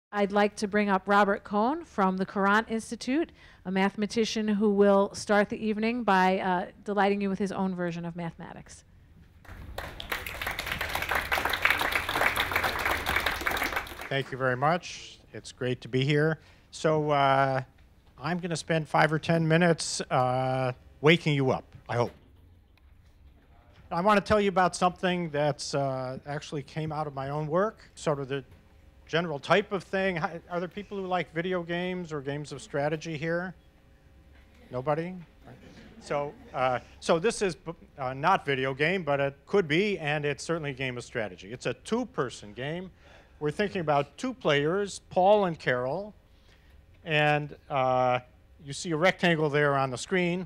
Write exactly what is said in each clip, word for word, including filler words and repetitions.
I'd like to bring up Robert Kohn from the Courant Institute, a mathematician who will start the evening by uh, delighting you with his own version of mathematics. Thank you very much. It's great to be here. So uh, I'm going to spend five or ten minutes uh, waking you up, I hope. I want to tell you about something that's uh, actually came out of my own work, sort of the general type of thing. Are there people who like video games or games of strategy here? Nobody? So, uh, so this is uh, not video game, but it could be, and it's certainly a game of strategy. It's a two-person game. We're thinking about two players, Paul and Carol, and uh, you see a rectangle there on the screen.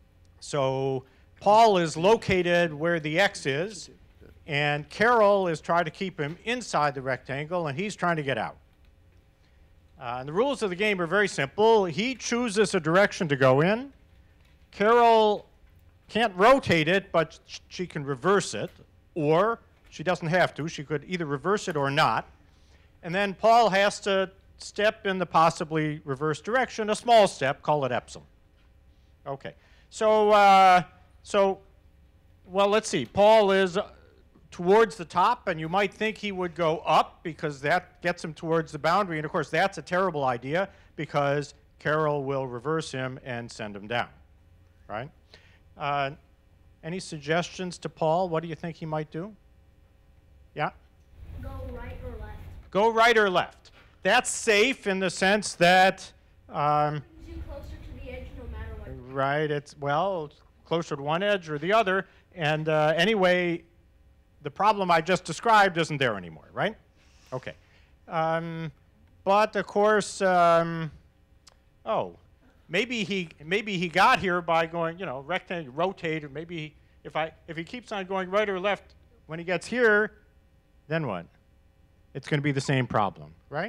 So Paul is located where the X is, and Carol is trying to keep him inside the rectangle, and he's trying to get out. Uh, and the rules of the game are very simple. He chooses a direction to go in. Carol can't rotate it, but sh she can reverse it, or she doesn't have to. She could either reverse it or not. And then Paul has to step in the possibly reversed direction, a small step, call it epsilon. Okay, so, uh, so well, let's see. Paul is towards the top, and you might think he would go up because that gets him towards the boundary. And of course, that's a terrible idea because Carol will reverse him and send him down, right? Uh, any suggestions to Paul? What do you think he might do? Yeah? Go right or left. Go right or left. That's safe in the sense that um, Brings you closer to the edge no matter what. right, it's, well, closer to one edge or the other. And uh, anyway, the problem I just described isn't there anymore, right? Okay. Um, but of course, um, oh, maybe he maybe he got here by going, you know, rectangle, rotate, or maybe he, if I if he keeps on going right or left, when he gets here, then what? It's going to be the same problem, right?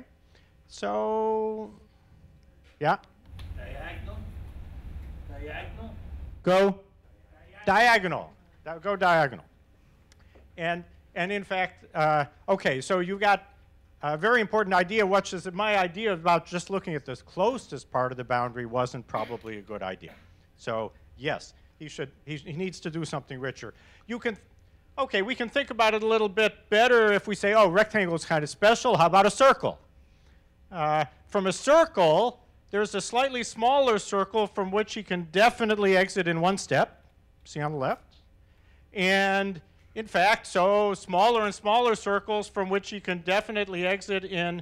So, yeah. Diagonal. Diagonal. Go diagonal. Diagonal. Go diagonal. And, and in fact, uh, okay, so you got a very important idea, which is that my idea about just looking at this closest part of the boundary wasn't probably a good idea. So yes, he should, he, he needs to do something richer. You can, okay, we can think about it a little bit better if we say, oh, rectangle is kind of special. How about a circle? Uh, from a circle, there's a slightly smaller circle from which he can definitely exit in one step. See on the left? And in fact, so smaller and smaller circles from which you can definitely exit in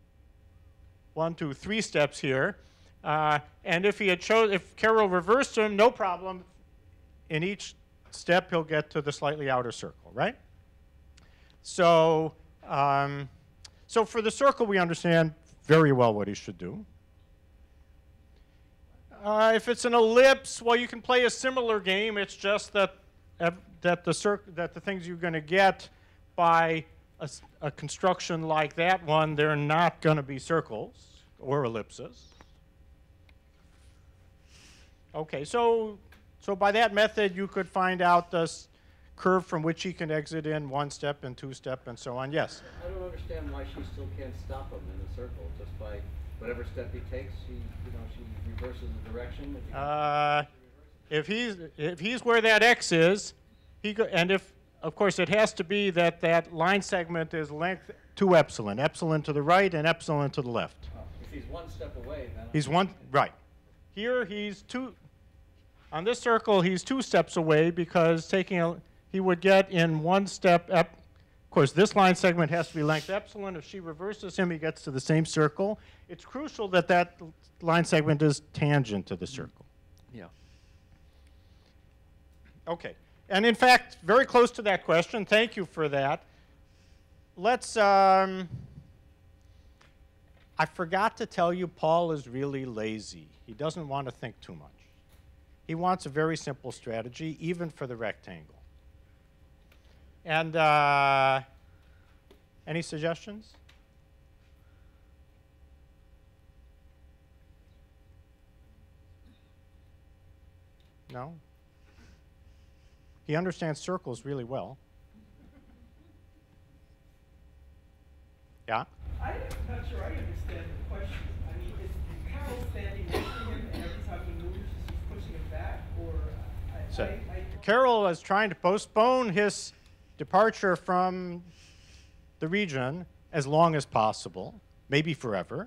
one, two, three steps here. Uh, and if he had chose, if Carol reversed him, no problem. In each step, he'll get to the slightly outer circle, right? So, um, so for the circle, we understand very well what he should do. Uh, if it's an ellipse, well, you can play a similar game. It's just that that the circ that the things you're going to get by a, a construction like that one, they're not going to be circles or ellipses. Okay, so so by that method, you could find out this curve from which he can exit in one step and two step and so on. Yes? I don't understand why she still can't stop him in a circle just by whatever step he takes. She, you know, she reverses the direction. If, Uh, if he's if he's where that X is, he go, and if of course it has to be that that line segment is length two epsilon, epsilon to the right and epsilon to the left. oh, if he's one step away, then He's one right. Here he's two. On this circle, he's two steps away because taking a he would get in one step. Ep, of course, this line segment has to be length epsilon. If she reverses him, he gets to the same circle. It's crucial that that line segment is tangent to the circle. Yeah. Okay. And in fact, very close to that question. Thank you for that. Let's, um, I forgot to tell you, Paul is really lazy. He doesn't want to think too much. He wants a very simple strategy, even for the rectangle. And uh, any suggestions? No? He understands circles really well. Yeah? I'm not sure I understand the question. I mean, is Carol standing next to him and every time he moves, she's pushing him back? Or I, So, I, I, Carol is trying to postpone his departure from the region as long as possible, maybe forever.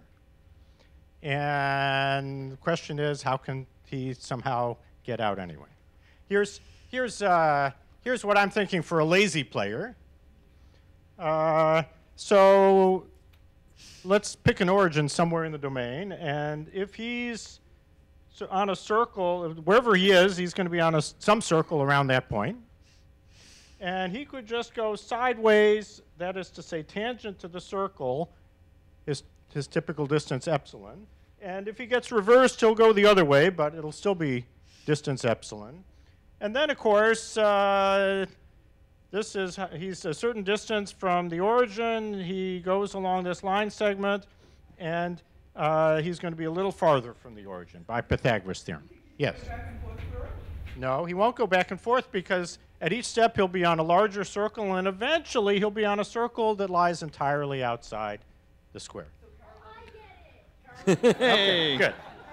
And the question is, how can he somehow get out anyway? Here's, here's, uh, here's what I'm thinking for a lazy player. Uh, so let's pick an origin somewhere in the domain, and if he's so on a circle, wherever he is, he's going to be on a, some circle around that point. And he could just go sideways, that is to say tangent to the circle, his, his typical distance epsilon. And if he gets reversed, he'll go the other way, but it'll still be distance epsilon. And then, of course, uh, this is, he's a certain distance from the origin. He goes along this line segment, and uh, he's going to be a little farther from the origin by Pythagoras' theorem. Yes? back and forth forever? No, he won't go back and forth because at each step he'll be on a larger circle, and eventually he'll be on a circle that lies entirely outside the square. Okay, good.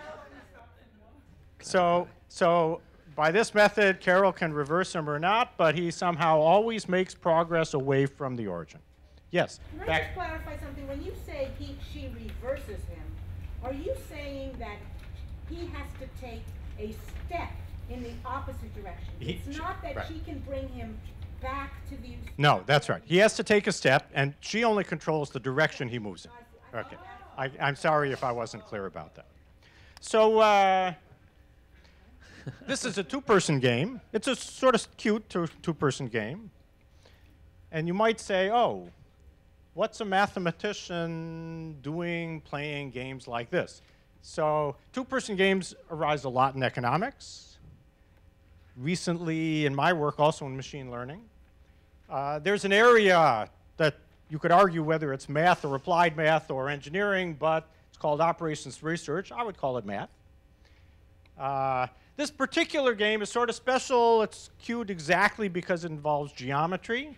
So, so by this method, Carol can reverse him or not, but he somehow always makes progress away from the origin. Yes? Can I Back. just clarify something? When you say he, she reverses him, are you saying that he has to take a step in the opposite direction? He- It's she- not that right. she can bring him back to the... No, that's right. He has to take a step, and she only controls the direction he moves in. Okay. I, I'm sorry if I wasn't clear about that. So uh, this is a two-person game. It's a sort of cute two, two-person game. And you might say, oh, what's a mathematician doing playing games like this? So two-person games arise a lot in economics. Recently, in my work, also in machine learning. Uh, there's an area that you could argue whether it's math or applied math or engineering, but it's called operations research. I would call it math. Uh, this particular game is sort of special. It's cute exactly because it involves geometry.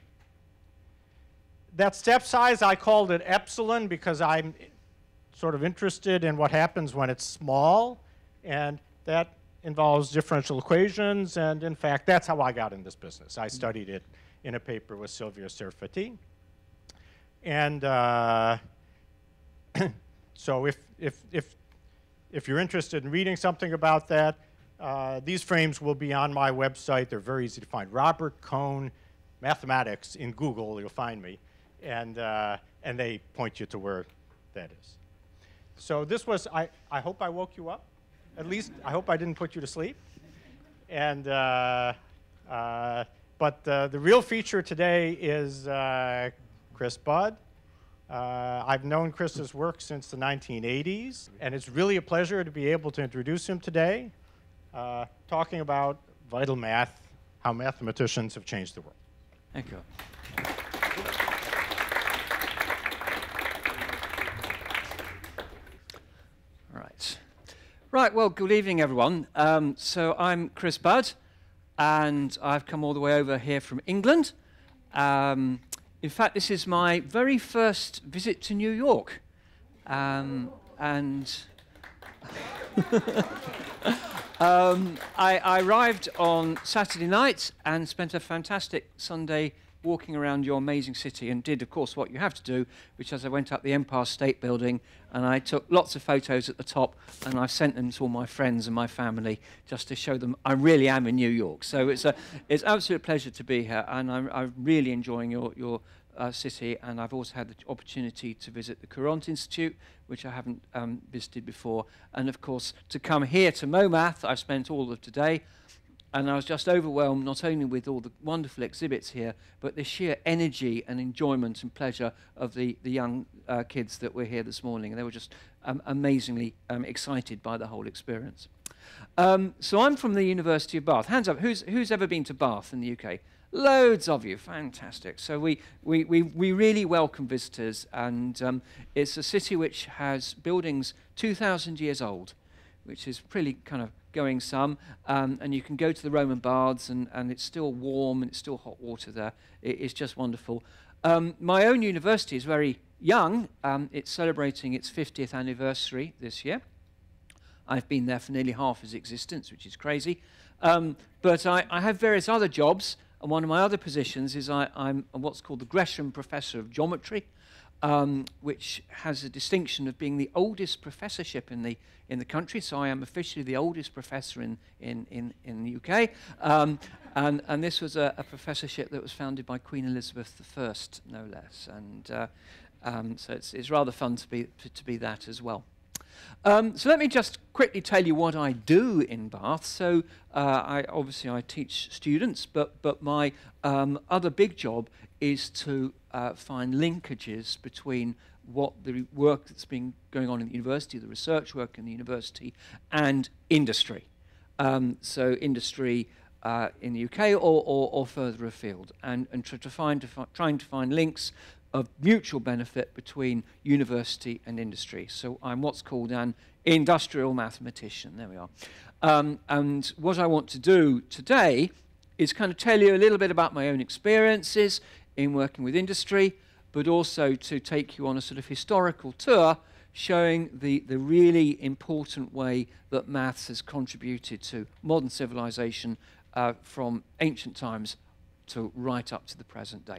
That step size, I called it epsilon because I'm sort of interested in what happens when it's small, and that involves differential equations, and in fact, that's how I got in this business. I studied it in a paper with Silvio Serfati. And uh, so if, if, if, if you're interested in reading something about that, uh, these frames will be on my website. They're very easy to find. Robert Kohn Mathematics in Google, you'll find me. And, uh, and they point you to where that is. So this was, I, I hope I woke you up. At least, I hope I didn't put you to sleep. And, uh, uh, but uh, the real feature today is uh, Chris Budd. Uh, I've known Chris's work since the nineteen eighties, and it's really a pleasure to be able to introduce him today, uh, talking about vital math, how mathematicians have changed the world. Thank you. Right. Right, well, good evening, everyone. Um, so I'm Chris Budd, and I've come all the way over here from England. Um, in fact, this is my very first visit to New York. Um, and um, I, I arrived on Saturday night and spent a fantastic Sunday walking around your amazing city, and did, of course, what you have to do, which is I went up the Empire State Building and I took lots of photos at the top, and I sent them to all my friends and my family just to show them I really am in New York. So it's a it's an absolute pleasure to be here, and I'm, I'm really enjoying your your uh, city. And I've also had the opportunity to visit the Courant Institute, which I haven't um, visited before, and of course to come here to MoMath. I've spent all of today. And I was just overwhelmed not only with all the wonderful exhibits here, but the sheer energy and enjoyment and pleasure of the, the young uh, kids that were here this morning. And they were just um, amazingly um, excited by the whole experience. Um, so I'm from the University of Bath. Hands up, who's, who's ever been to Bath in the U K? Loads of you, fantastic. So we, we, we, we really welcome visitors, and um, it's a city which has buildings two thousand years old, which is pretty kind of going some, um, and you can go to the Roman baths, and, and it's still warm and it's still hot water there. It, it's just wonderful. Um, my own university is very young. Um, it's celebrating its fiftieth anniversary this year. I've been there for nearly half its existence, which is crazy. Um, but I, I have various other jobs, and one of my other positions is I, I'm what's called the Gresham Professor of Geometry, um, which has a distinction of being the oldest professorship in the in the country. So I am officially the oldest professor in in in, in the U K, um, and and this was a, a professorship that was founded by Queen Elizabeth the First, no less. And uh, um, so it's it's rather fun to be to be that as well. Um, so let me just quickly tell you what I do in Bath. So uh, I obviously I teach students, but but my um, other big job is to uh, find linkages between what the work that's been going on in the university, the research work in the university, and industry. Um, so industry uh, in the U K or, or, or further afield, and, and try to find to fi trying to find links of mutual benefit between university and industry. So I'm what's called an industrial mathematician. There we are. Um, and what I want to do today is kind of tell you a little bit about my own experiences in working with industry, but also to take you on a sort of historical tour showing the, the really important way that maths has contributed to modern civilization uh, from ancient times to right up to the present day.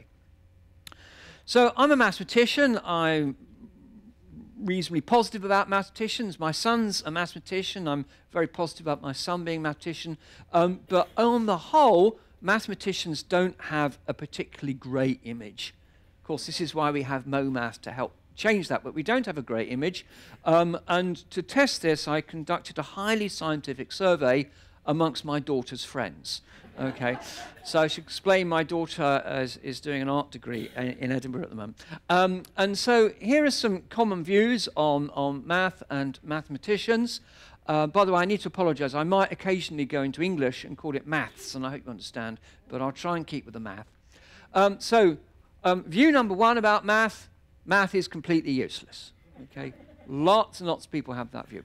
So I'm a mathematician. I'm reasonably positive about mathematicians. My son's a mathematician. I'm very positive about my son being a mathematician. Um, but on the whole, mathematicians don't have a particularly great image. Of course, this is why we have MoMath to help change that, but we don't have a great image. Um, and to test this, I conducted a highly scientific survey amongst my daughter's friends. Okay, so I should explain my daughter is, is doing an art degree in, in Edinburgh at the moment. Um, and so here are some common views on, on math and mathematicians. Uh, by the way, I need to apologize. I might occasionally go into English and call it maths, and I hope you understand, but I'll try and keep with the math. Um, so um, view number one about math, math is completely useless. Okay, lots and lots of people have that view.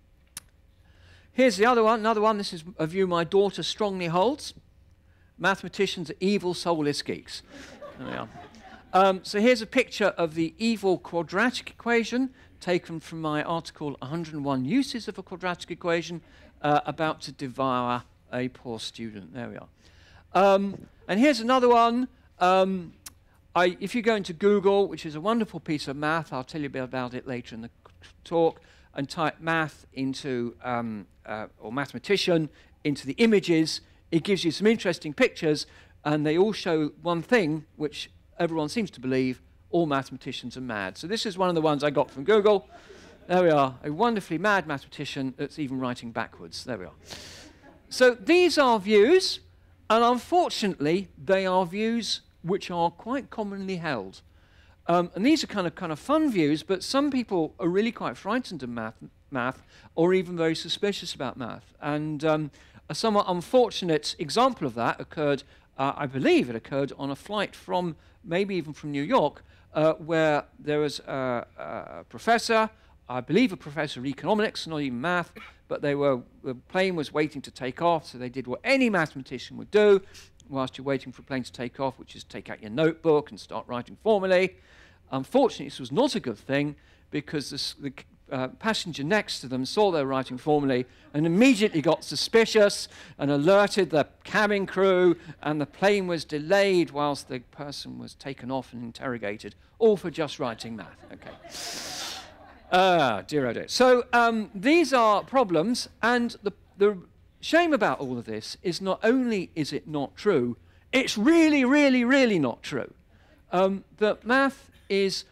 Here's the other one, another one. This is a view my daughter strongly holds. Mathematicians are evil, soulless geeks. There we are. Um, so here's a picture of the evil quadratic equation taken from my article, one hundred and one Uses of a Quadratic Equation, uh, about to devour a poor student. There we are. Um, and here's another one. Um, I, if you go into Google, which is a wonderful piece of math, I'll tell you a bit about it later in the talk, and type math into, um, uh, or mathematician into the images, it gives you some interesting pictures, and they all show one thing, which everyone seems to believe: all mathematicians are mad. So this is one of the ones I got from Google. There we are, a wonderfully mad mathematician that's even writing backwards. There we are. So these are views, and unfortunately, they are views which are quite commonly held. Um, and these are kind of kind of fun views, but some people are really quite frightened of math, math or even very suspicious about math. And um, a somewhat unfortunate example of that occurred, uh, I believe it occurred on a flight from, maybe even from New York, uh, where there was a, a professor, I believe a professor of economics, not even math, but they were, the plane was waiting to take off, so they did what any mathematician would do whilst you're waiting for a plane to take off, which is take out your notebook and start writing formulae. Unfortunately, this was not a good thing, because this, the uh, passenger next to them saw they were writing formulae and immediately got suspicious and alerted the cabin crew, and the plane was delayed whilst the person was taken off and interrogated, all for just writing math. Okay. Ah, dear oh dear. So um, these are problems, and the, the shame about all of this is not only is it not true, it's really, really, really not true. Um, that math is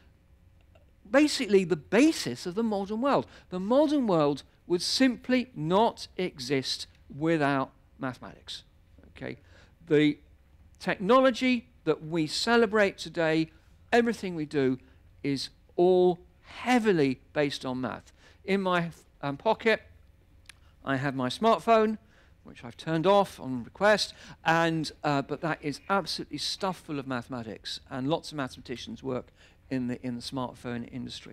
basically the basis of the modern world. The modern world would simply not exist without mathematics. Okay? The technology that we celebrate today, everything we do, is all heavily based on math. In my um, pocket, I have my smartphone, which I've turned off on request, and uh, but that is absolutely stuffed full of mathematics, and lots of mathematicians work in the in the smartphone industry.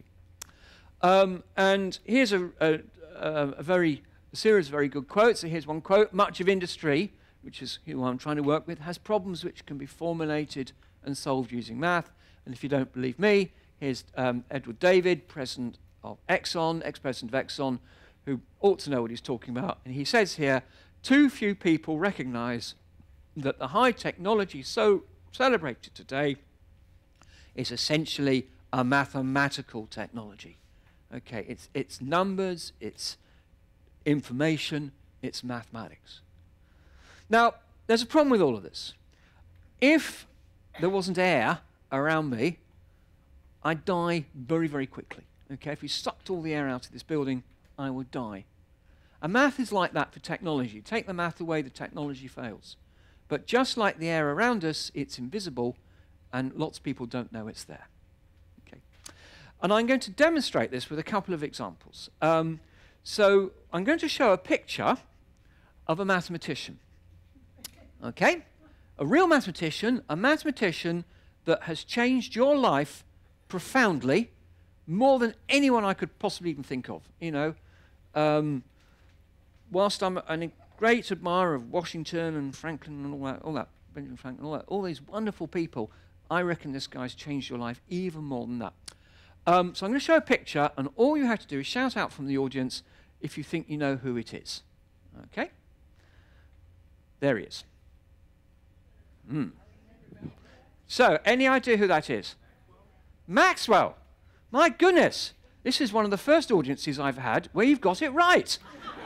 Um, and here's a, a, a very a series of very good quotes. So here's one quote: "Much of industry, which is who I'm trying to work with, has problems which can be formulated and solved using math. And if you don't believe me, Here's um, Edward David, president of Exxon, ex-president of Exxon, who ought to know what he's talking about. And he says here, too few people recognize that the high technology so celebrated today is essentially a mathematical technology. Okay, it's, it's numbers, it's information, it's mathematics. Now, there's a problem with all of this. If there wasn't air around me, I'd die very, very quickly. Okay, if we sucked all the air out of this building, I would die. And math is like that for technology. Take the math away, the technology fails. But just like the air around us, it's invisible, and lots of people don't know it's there. Okay. And I'm going to demonstrate this with a couple of examples. Um, so I'm going to show a picture of a mathematician. Okay? A real mathematician, a mathematician that has changed your life profoundly, more than anyone I could possibly even think of. You know, um, whilst I'm a great admirer of Washington and Franklin and all that, all that, Benjamin Franklin, all that, all these wonderful people, I reckon this guy's changed your life even more than that. Um, so I'm going to show a picture, and all you have to do is shout out from the audience if you think you know who it is. Okay? There he is. Mm. So, any idea who that is? Maxwell. My goodness. This is one of the first audiences I've had where you've got it right.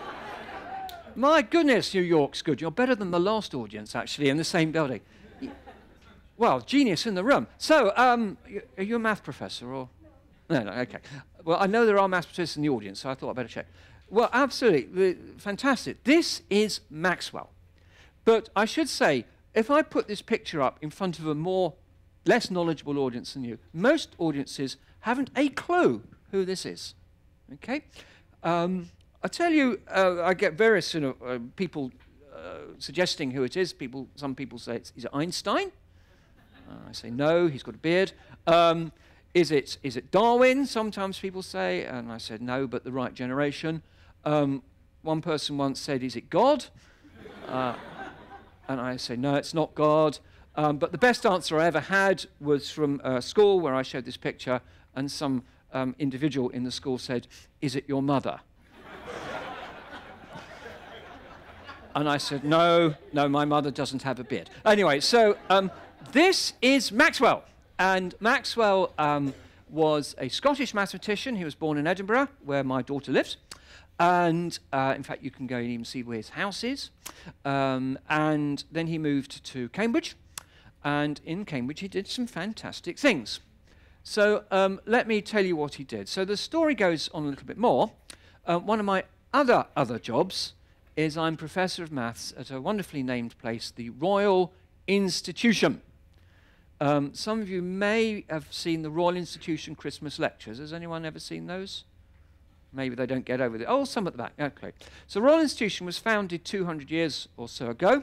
My goodness, New York's good. You're better than the last audience, actually, in the same building. Well, genius in the room. So, um, are you a math professor or? No, no, okay. Well, I know there are mathematicians in the audience, so I thought I'd better check. Well, absolutely. Fantastic. This is Maxwell. But I should say, if I put this picture up in front of a more, less knowledgeable audience than you, most audiences haven't a clue who this is. Okay? Um, I tell you, uh, I get various you know, uh, people uh, suggesting who it is. People, some people say, it's, is it Einstein? Uh, I say, no, he's got a beard. Um, is it, is it Darwin? Sometimes people say, and I said, no, but the right generation. Um, one person once said, is it God? Uh, and I say, no, it's not God. Um, but the best answer I ever had was from a school where I showed this picture, and some um, individual in the school said, is it your mother? And I said, no, no, my mother doesn't have a beard. Anyway, so um, this is Maxwell. And Maxwell um, was a Scottish mathematician. He was born in Edinburgh, where my daughter lives. And, uh, in fact, you can go and even see where his house is. Um, and then he moved to Cambridge. And in Cambridge, he did some fantastic things. So um, let me tell you what he did. So the story goes on a little bit more. Uh, one of my other, other jobs is I'm Professor of Maths at a wonderfully named place, the Royal Institution. Um, some of you may have seen the Royal Institution Christmas lectures. Has anyone ever seen those? Maybe they don't get over it. Oh, some at the back. Okay. So Royal Institution was founded two hundred years or so ago,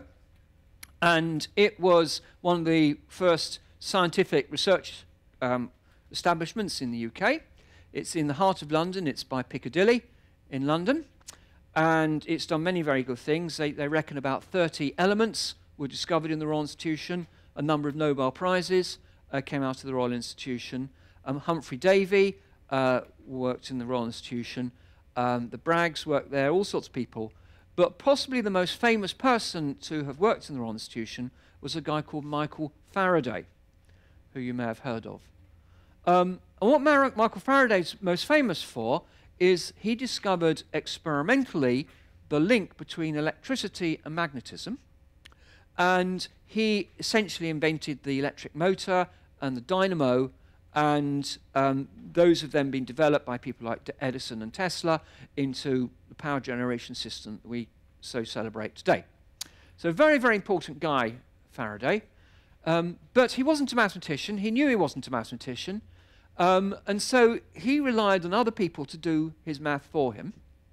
and it was one of the first scientific research um, establishments in the U K. It's in the heart of London. It's by Piccadilly in London, and it's done many very good things. They, they reckon about thirty elements were discovered in the Royal Institution. A number of Nobel Prizes uh, came out of the Royal Institution. Um, Humphrey Davy uh, worked in the Royal Institution. Um, the Braggs worked there, all sorts of people. But possibly the most famous person to have worked in the Royal Institution was a guy called Michael Faraday, who you may have heard of. Um, and what Mar Michael Faraday's most famous for is he discovered experimentally the link between electricity and magnetism. And he essentially invented the electric motor and the dynamo, and um, those have then been developed by people like Edison and Tesla into the power generation system that we so celebrate today. So very, very important guy, Faraday. Um, but he wasn't a mathematician. He knew he wasn't a mathematician. Um, and so he relied on other people to do his math for him.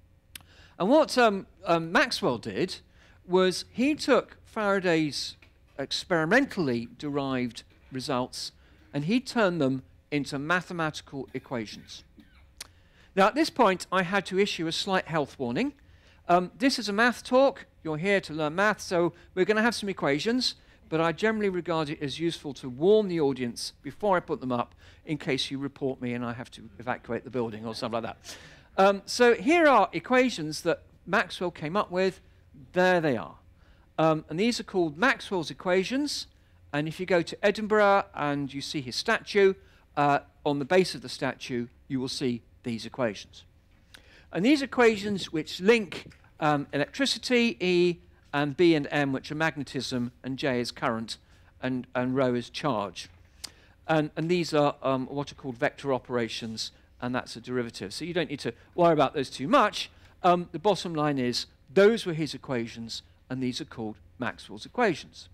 And what um, um, Maxwell did was he took Faraday's experimentally derived results and he turned them into mathematical equations. Now, at this point, I had to issue a slight health warning. Um, this is a math talk. You're here to learn math, so we're going to have some equations. but I generally regard it as useful to warn the audience before I put them up in case you report me and I have to evacuate the building or something like that. Um, so here are equations that Maxwell came up with. There they are. Um, and these are called Maxwell's equations. And if you go to Edinburgh and you see his statue, uh, on the base of the statue, you will see these equations. And these equations which link um, electricity, E, and B and M, which are magnetism, and J is current, and, and rho is charge. And, and these are um, what are called vector operations, and that's a derivative. So you don't need to worry about those too much. Um, the bottom line is, those were his equations, and these are called Maxwell's equations.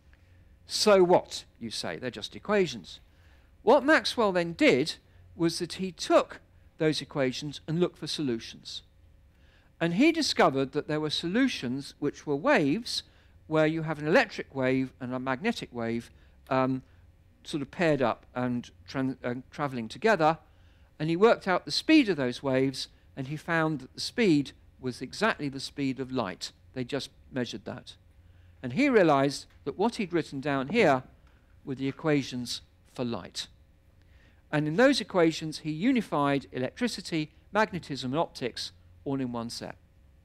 So what, you say? They're just equations. What Maxwell then did was that he took those equations and looked for solutions. And he discovered that there were solutions which were waves where you have an electric wave and a magnetic wave um, sort of paired up and tra uh, traveling together. And he worked out the speed of those waves, and he found that the speed was exactly the speed of light. They just measured that. And he realized that what he'd written down here were the equations for light. And in those equations, he unified electricity, magnetism, and optics all in one set.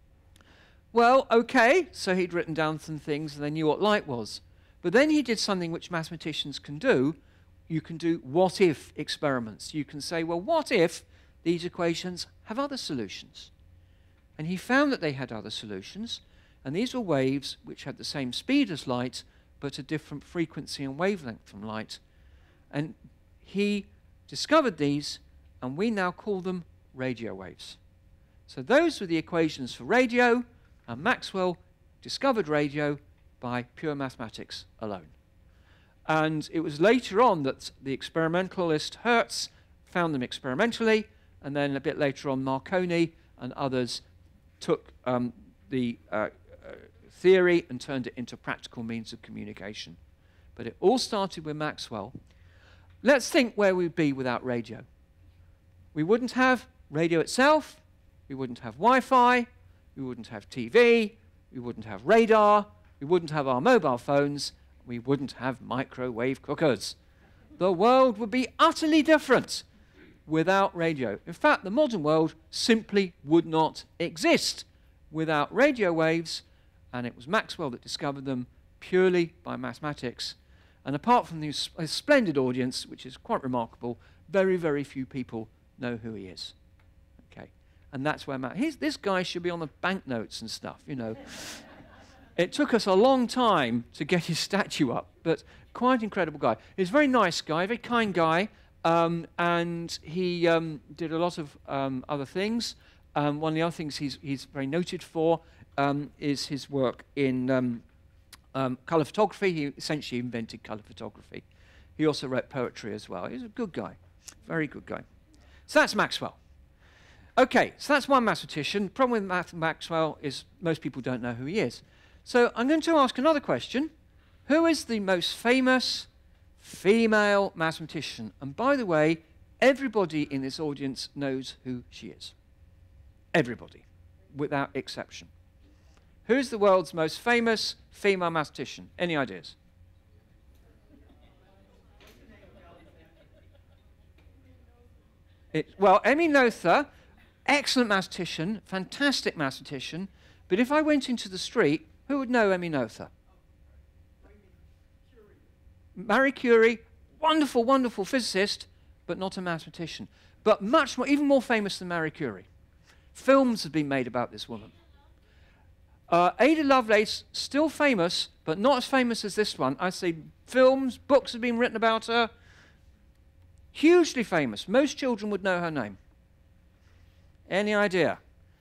Well, okay, so he'd written down some things and they knew what light was. But then he did something which mathematicians can do. You can do what-if experiments. You can say, well, what if these equations have other solutions? And he found that they had other solutions, and these were waves which had the same speed as light, but a different frequency and wavelength from light. And he discovered these, and we now call them radio waves. So those were the equations for radio, and Maxwell discovered radio by pure mathematics alone. And it was later on that the experimentalist Hertz found them experimentally, and then a bit later on Marconi and others took um, the uh, uh, theory and turned it into practical means of communication. But it all started with Maxwell. Let's think where we'd be without radio. We wouldn't have radio itself, we wouldn't have Wi-Fi, we wouldn't have T V, we wouldn't have radar, we wouldn't have our mobile phones, we wouldn't have microwave cookers. The world would be utterly different without radio. In fact, the modern world simply would not exist without radio waves, and it was Maxwell that discovered them purely by mathematics. And apart from this splendid audience, which is quite remarkable, very, very few people know who he is. Okay, and that's where Matt, he's, this guy should be on the banknotes and stuff, you know. It took us a long time to get his statue up, but quite incredible guy. He's a very nice guy, very kind guy, um, and he um, did a lot of um, other things. Um, one of the other things he's, he's very noted for um, is his work in um, um, colour photography. He essentially invented colour photography. He also wrote poetry as well. He's a good guy, very good guy. So that's Maxwell. Okay, so that's one mathematician. The problem with Math Maxwell is most people don't know who he is. So I'm going to ask another question. Who is the most famous female mathematician? And by the way, everybody in this audience knows who she is. Everybody, without exception. Who's the world's most famous female mathematician? Any ideas? It, well, Emmy Noether, excellent mathematician, fantastic mathematician, but if I went into the street, who would know Emmy Noether? Marie Curie, wonderful, wonderful physicist, but not a mathematician. But much more, even more famous than Marie Curie. Films have been made about this woman. Uh, Ada Lovelace, still famous, but not as famous as this one. I say films, books have been written about her. Hugely famous. Most children would know her name. Any idea?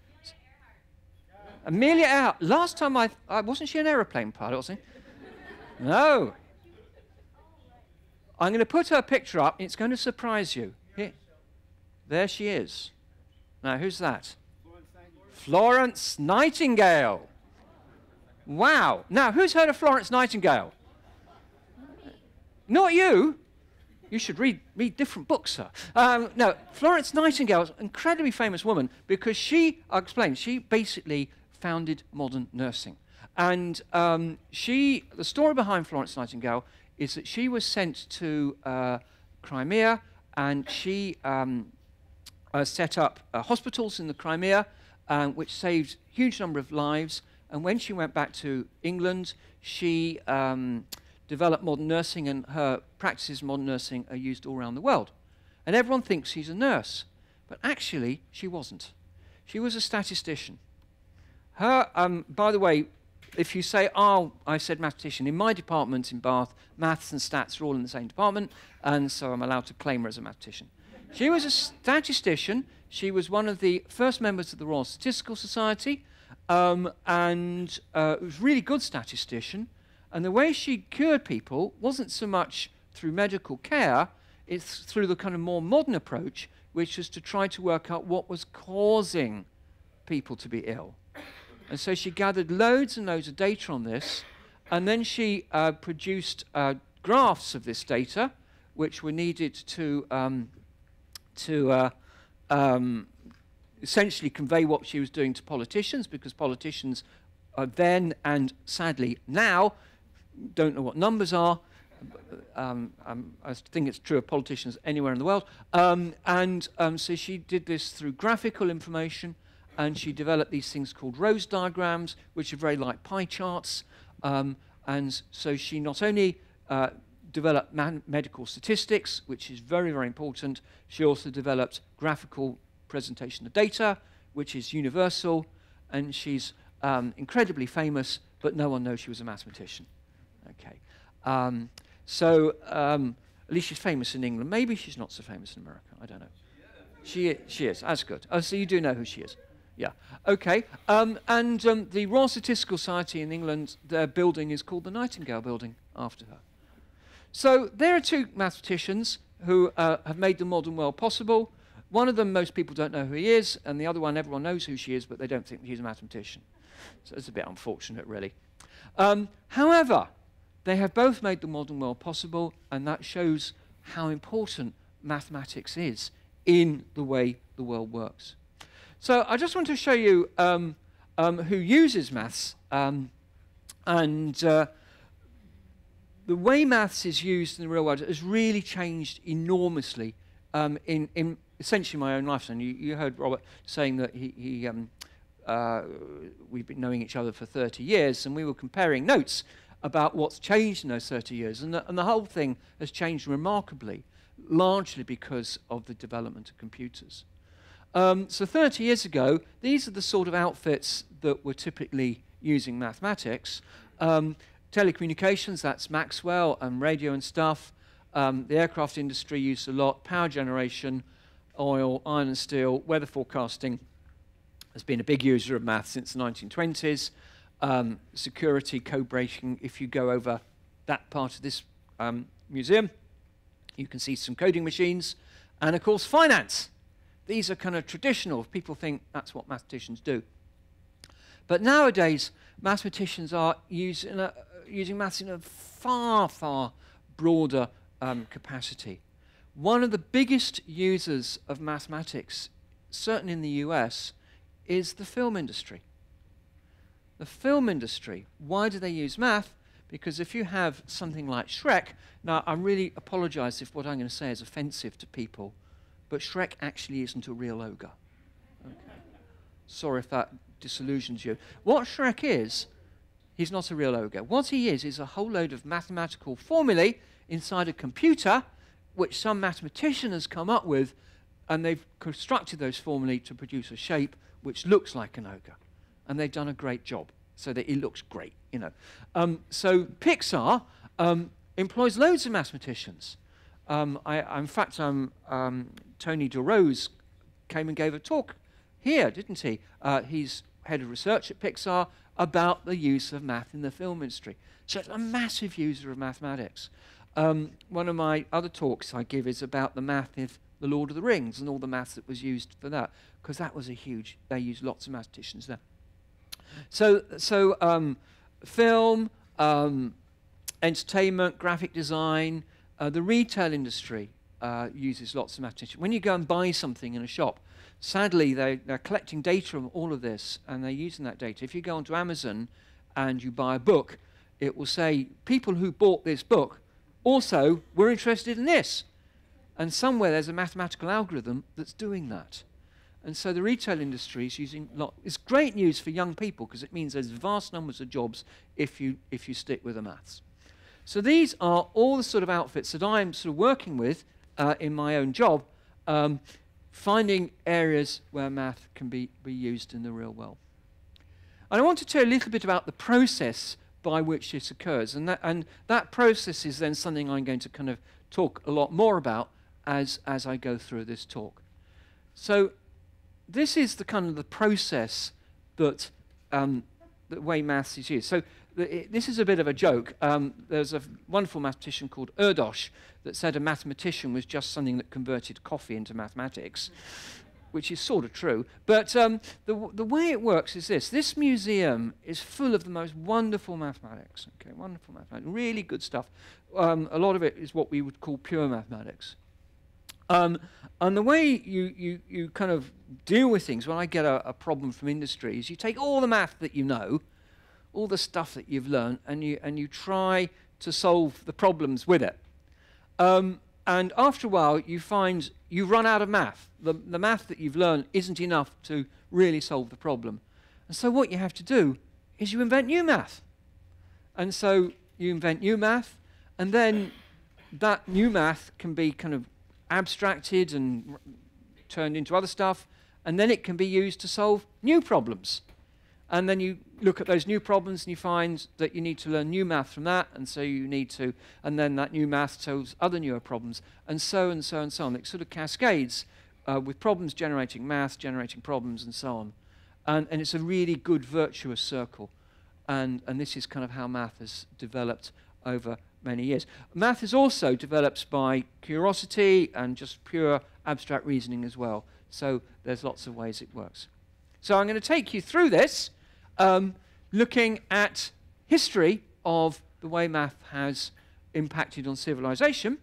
Amelia Earhart. Last time I, uh, wasn't she an aeroplane pilot, wasn't she? No. I'm going to put her picture up, and it's going to surprise you. Here. There she is. Now, who's that? Florence Nightingale. Wow. Now, who's heard of Florence Nightingale? Not you. You should read, read different books, sir. Um, no, Florence Nightingale is an incredibly famous woman because she, I'll explain, she basically founded modern nursing. And um, she, the story behind Florence Nightingale is that she was sent to uh, Crimea, and she um, uh, set up uh, hospitals in the Crimea, um, which saved a huge number of lives. And when she went back to England, she um, developed modern nursing, and her practices in modern nursing are used all around the world. And everyone thinks she's a nurse, but actually she wasn't. She was a statistician. Her, um, by the way, if you say, oh, I said mathematician, in my department in Bath, maths and stats are all in the same department, and so I'm allowed to claim her as a mathematician. She was a statistician. She was one of the first members of the Royal Statistical Society, um, and uh, was a really good statistician. And the way she cured people wasn't so much through medical care, it's through the kind of more modern approach, which was to try to work out what was causing people to be ill. And so she gathered loads and loads of data on this, and then she uh, produced uh, graphs of this data, which were needed to, um, to uh, um, essentially convey what she was doing to politicians, because politicians uh, then and sadly now don't know what numbers are. Um, um, I think it's true of politicians anywhere in the world. Um, and um, so she did this through graphical information, and she developed these things called Rose diagrams, which are very like pie charts. Um, and so she not only uh, developed medical statistics, which is very, very important, she also developed graphical presentation of data, which is universal, and she's um, incredibly famous, but no one knows she was a mathematician. Okay. Um, so um, at least she's famous in England. Maybe she's not so famous in America. I don't know. She is. She is. That's good. Oh, so you do know who she is. Yeah. Okay. Um, and um, the Royal Statistical Society in England, their building is called the Nightingale Building after her. So there are two mathematicians who uh, have made the modern world possible. One of them, most people don't know who he is, and the other one, everyone knows who she is, but they don't think he's a mathematician. So it's a bit unfortunate, really. Um, however, they have both made the modern world possible, and that shows how important mathematics is in the way the world works. So I just want to show you um, um, who uses maths, um, and uh, the way maths is used in the real world has really changed enormously um, in, in essentially my own lifetime. You, you heard Robert saying that he, he um, uh, we've been knowing each other for thirty years, and we were comparing notes about what's changed in those thirty years, and the, and the whole thing has changed remarkably, largely because of the development of computers. Um, so thirty years ago, these are the sort of outfits that were typically using mathematics. Um, telecommunications, that's Maxwell and radio and stuff. Um, the aircraft industry used a lot. Power generation, oil, iron and steel, weather forecasting has been a big user of math since the nineteen twenties. Um, security, code breaking. If you go over that part of this um, museum, you can see some coding machines. And of course, finance. These are kind of traditional. People think that's what mathematicians do. But nowadays, mathematicians are using, uh, using maths in a far, far broader um, capacity. One of the biggest users of mathematics, certainly in the U S, is the film industry. The film industry, why do they use math? Because if you have something like Shrek, now I really apologize if what I'm going to say is offensive to people, but Shrek actually isn't a real ogre. Okay. Sorry if that disillusions you. What Shrek is, he's not a real ogre. What he is is a whole load of mathematical formulae inside a computer, which some mathematician has come up with, and they've constructed those formulae to produce a shape which looks like an ogre. And they've done a great job, so that it looks great, you know. Um, so Pixar um, employs loads of mathematicians. Um, I, I, in fact, um, um, Tony DeRose came and gave a talk here, didn't he? Uh, he's head of research at Pixar about the use of math in the film industry. So it's a massive user of mathematics. Um, one of my other talks I give is about the math of The Lord of the Rings and all the math that was used for that, because that was a huge, they used lots of mathematicians there. So, so um, film, um, entertainment, graphic design, uh, the retail industry uh, uses lots of mathematicians. When you go and buy something in a shop, sadly they, they're collecting data from all of this and they're using that data. If you go onto Amazon and you buy a book, it will say people who bought this book also were interested in this. And somewhere there's a mathematical algorithm that's doing that. And so the retail industry is using lot. It's great news for young people because it means there's vast numbers of jobs if you if you stick with the maths. So these are all the sort of outfits that I'm sort of working with uh, in my own job, um, finding areas where math can be, be used in the real world. And I want to tell you a little bit about the process by which this occurs. And that, and that process is then something I'm going to kind of talk a lot more about as, as I go through this talk. So this is the kind of the process that um, the way maths is used. So the, it, this is a bit of a joke. Um, there's a wonderful mathematician called Erdos that said a mathematician was just something that converted coffee into mathematics, which is sort of true. But um, the, the way it works is this. This museum is full of the most wonderful mathematics. Okay, wonderful mathematics, really good stuff. Um, a lot of it is what we would call pure mathematics. Um, and the way you, you, you kind of deal with things when I get a, a problem from industry is you take all the math that you know, all the stuff that you've learned, and you, and you try to solve the problems with it. Um, and after a while, you find you run out of math. The, the math that you've learned isn't enough to really solve the problem. And so what you have to do is you invent new math. And so you invent new math, and then that new math can be kind of abstracted and turned into other stuff, and then it can be used to solve new problems. And then you look at those new problems and you find that you need to learn new math from that, and so you need to, and then that new math solves other newer problems, and so and so and so on. It sort of cascades uh, with problems generating math, generating problems, and so on. And, and it's a really good virtuous circle. And, and this is kind of how math has developed over many years. Math is also developed by curiosity and just pure abstract reasoning as well. So there's lots of ways it works. So I'm going to take you through this, um, looking at history of the way math has impacted on civilization.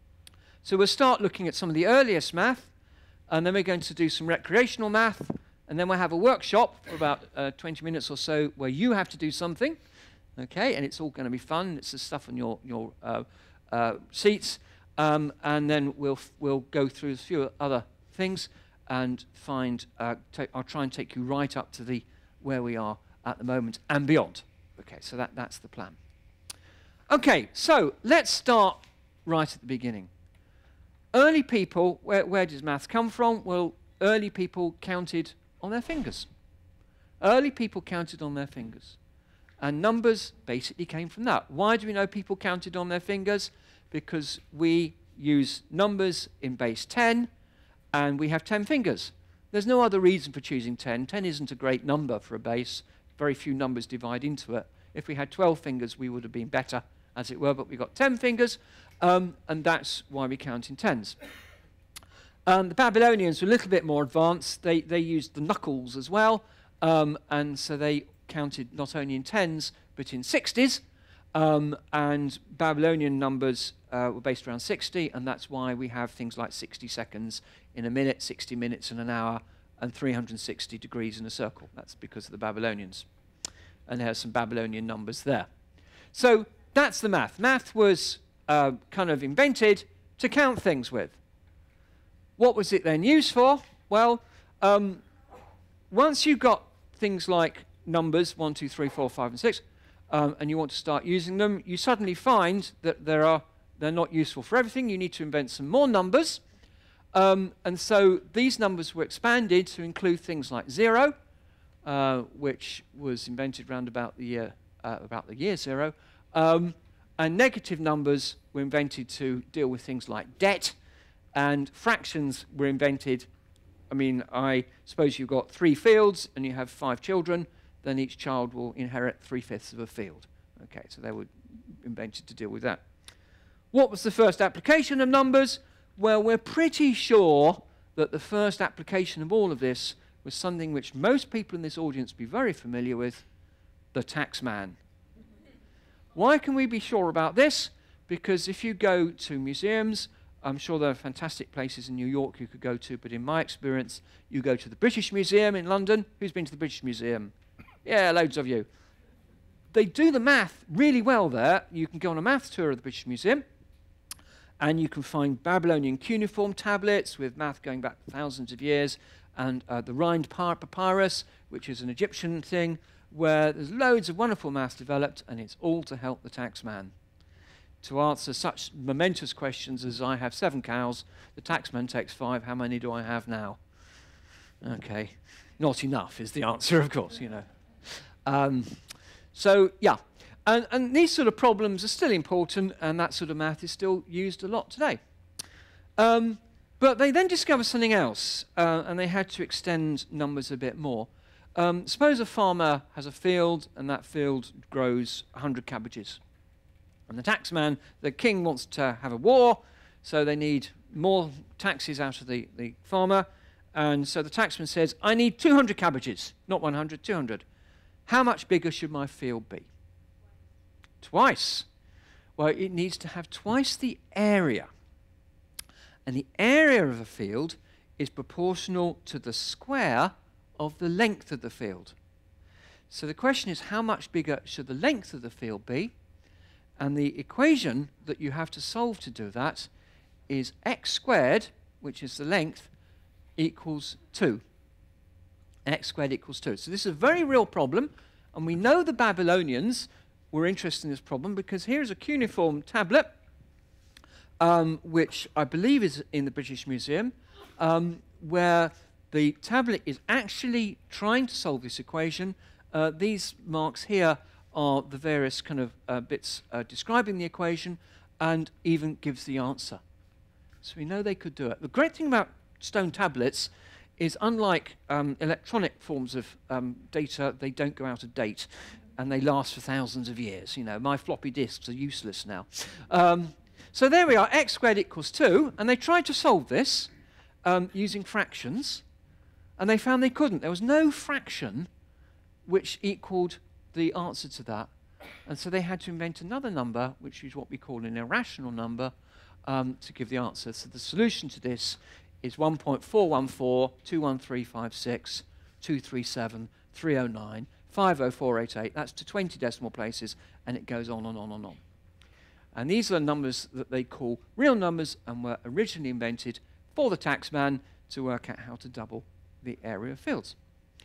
So we'll start looking at some of the earliest math, and then we're going to do some recreational math, and then we'll have a workshop for about uh, twenty minutes or so where you have to do something. Okay, and it's all going to be fun. It's the stuff on your your uh, uh, seats, um, and then we'll f we'll go through a few other things and find. Uh, I'll try and take you right up to the where we are at the moment and beyond. Okay, so that that's the plan. Okay, so let's start right at the beginning. Early people, where where does math come from? Well, early people counted on their fingers. Early people counted on their fingers. And numbers basically came from that. Why do we know people counted on their fingers? Because we use numbers in base ten, and we have ten fingers. There's no other reason for choosing ten. ten isn't a great number for a base. Very few numbers divide into it. If we had twelve fingers, we would have been better, as it were, but we've got ten fingers, um, and that's why we count in tens. Um, the Babylonians were a little bit more advanced. They, they used the knuckles as well, um, and so they counted not only in tens, but in sixties, um, and Babylonian numbers uh, were based around sixty, and that's why we have things like sixty seconds in a minute, sixty minutes in an hour, and three hundred sixty degrees in a circle. That's because of the Babylonians. And there's some Babylonian numbers there. So that's the math. Math was uh, kind of invented to count things with. What was it then used for? Well, um, once you got things like numbers, one, two, three, four, five, and six, um, and you want to start using them, you suddenly find that there are, they're not useful for everything. You need to invent some more numbers. Um, and so these numbers were expanded to include things like zero, uh, which was invented around about the year, uh, about the year zero. Um, and negative numbers were invented to deal with things like debt. And fractions were invented. I mean, I suppose you've got three fields and you have five children, then each child will inherit three-fifths of a field. Okay, so they were invented to deal with that. What was the first application of numbers? Well, we're pretty sure that the first application of all of this was something which most people in this audience will be very familiar with, the tax man. Why can we be sure about this? Because if you go to museums, I'm sure there are fantastic places in New York you could go to, but in my experience, you go to the British Museum in London. Who's been to the British Museum? Yeah, loads of you. they do the math really well there. You can go on a math tour of the British Museum, and you can find Babylonian cuneiform tablets with math going back thousands of years, and uh, the Rind papyrus, which is an Egyptian thing, where there's loads of wonderful math developed, and it's all to help the taxman. To answer such momentous questions as I have seven cows, the taxman takes five, how many do I have now? Okay, not enough is the answer, of course, you know. Um, so, yeah, and, and these sort of problems are still important, and that sort of math is still used a lot today. Um, but they then discovered something else, uh, and they had to extend numbers a bit more. Um, suppose a farmer has a field, and that field grows one hundred cabbages. And the taxman, the king wants to have a war, so they need more taxes out of the, the farmer. And so the taxman says, I need two hundred cabbages, not one hundred, two hundred. How much bigger should my field be? Twice. Well, it needs to have twice the area. And the area of a field is proportional to the square of the length of the field. So the question is, how much bigger should the length of the field be? And the equation that you have to solve to do that is x squared, which is the length, equals two. X squared equals two. So this is a very real problem, and we know the Babylonians were interested in this problem because here's a cuneiform tablet, um, which I believe is in the British Museum, um, where the tablet is actually trying to solve this equation. Uh, these marks here are the various kind of uh, bits uh, describing the equation, and even gives the answer. So we know they could do it. The great thing about stone tablets is, unlike um, electronic forms of um, data, they don't go out of date, and they last for thousands of years. You know, my floppy disks are useless now. Um, so there we are, x squared equals two, and they tried to solve this um, using fractions, and they found they couldn't. There was no fraction which equaled the answer to that. And so they had to invent another number, which is what we call an irrational number, um, to give the answer. So the solution to this is one point four one four, two one three five six, two three seven, three oh nine, five oh four eight eight. That's to twenty decimal places, and it goes on and on and on. And these are numbers that they call real numbers, and were originally invented for the taxman to work out how to double the area of fields.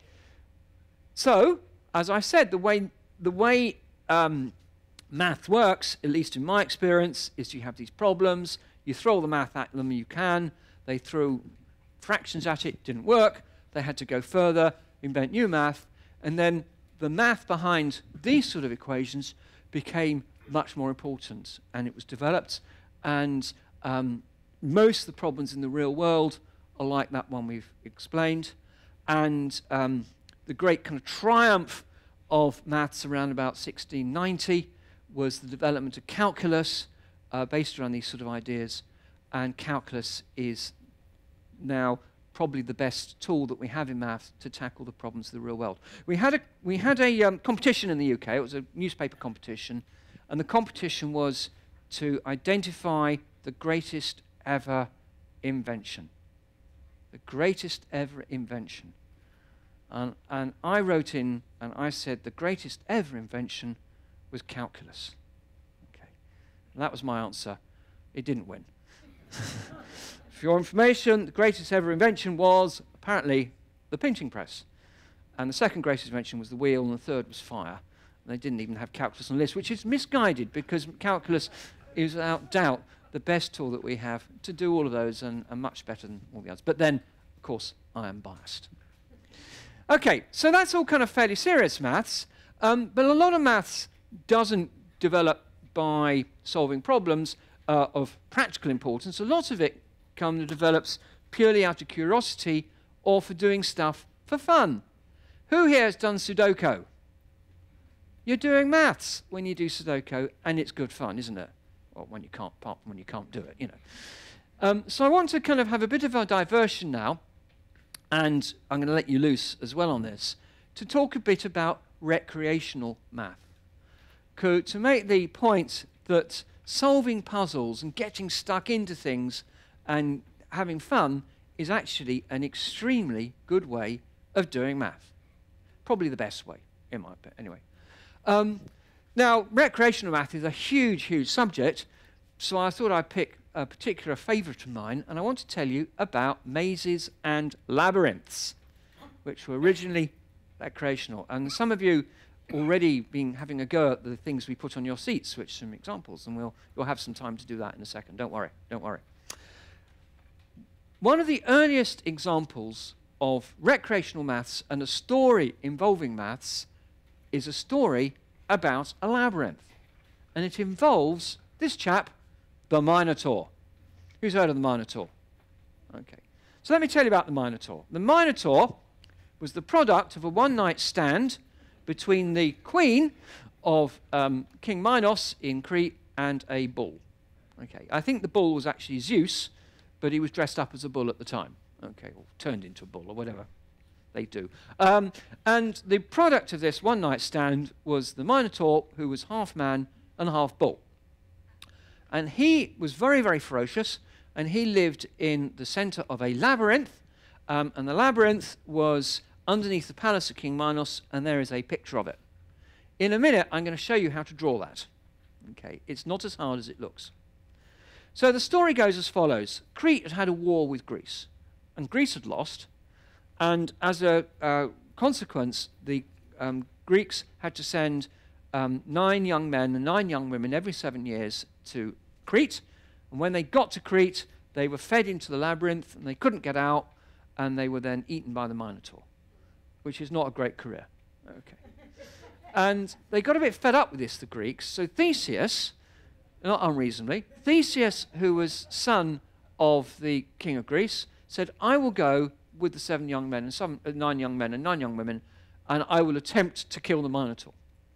So, as I said, the way, the way um, math works, at least in my experience, is you have these problems, you throw the math at them, you can. They threw fractions at it, didn't work. They had to go further, invent new math, and then the math behind these sort of equations became much more important, and it was developed, and um, most of the problems in the real world are like that one we've explained, and um, the great kind of triumph of maths around about sixteen ninety was the development of calculus, uh, based around these sort of ideas, and calculus is now probably the best tool that we have in math to tackle the problems of the real world. We had a, we had a um, competition in the U K. It was a newspaper competition, and the competition was to identify the greatest ever invention. The greatest ever invention. And, and I wrote in and I said the greatest ever invention was calculus. Okay. And that was my answer. It didn't win. For your information, the greatest ever invention was apparently the printing press. And the second greatest invention was the wheel, and the third was fire. And they didn't even have calculus on the list, which is misguided, because calculus is without doubt the best tool that we have to do all of those, and, and much better than all the others. But then, of course, I am biased. Okay, so that's all kind of fairly serious maths, um, but a lot of maths doesn't develop by solving problems uh, of practical importance. A lot of it comes and develops purely out of curiosity or for doing stuff for fun. Who here has done Sudoku? You're doing maths when you do Sudoku, and it's good fun, isn't it? Or when you can't, apart from when you can't do it, you know. Um, so I want to kind of have a bit of a diversion now, and I'm going to let you loose as well on this, to talk a bit about recreational math. Co- to make the point that solving puzzles and getting stuck into things and having fun is actually an extremely good way of doing math. Probably the best way, in my opinion. Anyway. Um, Now, recreational math is a huge, huge subject, so I thought I'd pick a particular favourite of mine, and I want to tell you about mazes and labyrinths, which were originally recreational. And some of you already been having a go at the things we put on your seats, which are some examples, and we'll, you'll have some time to do that in a second. Don't worry, don't worry. One of the earliest examples of recreational maths and a story involving maths is a story about a labyrinth. And it involves this chap, the Minotaur. Who's heard of the Minotaur? Okay. So let me tell you about the Minotaur. The Minotaur was the product of a one-night stand between the queen of um, King Minos in Crete and a bull. Okay. I think the bull was actually Zeus, but he was dressed up as a bull at the time. Okay, or turned into a bull or whatever they do. Um, and the product of this one-night stand was the Minotaur, who was half man and half bull. And he was very, very ferocious, and he lived in the center of a labyrinth, um, and the labyrinth was underneath the palace of King Minos, and there is a picture of it. In a minute, I'm going to show you how to draw that. Okay, it's not as hard as it looks. So the story goes as follows. Crete had had a war with Greece, and Greece had lost, and as a uh, consequence, the um, Greeks had to send um, nine young men and nine young women every seven years to Crete, and when they got to Crete, they were fed into the labyrinth, and they couldn't get out, and they were then eaten by the Minotaur, which is not a great career. Okay. And they got a bit fed up with this, the Greeks, so Theseus, not unreasonably, Theseus, who was son of the king of Greece, said, I will go with the seven young men and some, uh, nine young men and nine young women, and I will attempt to kill the Minotaur.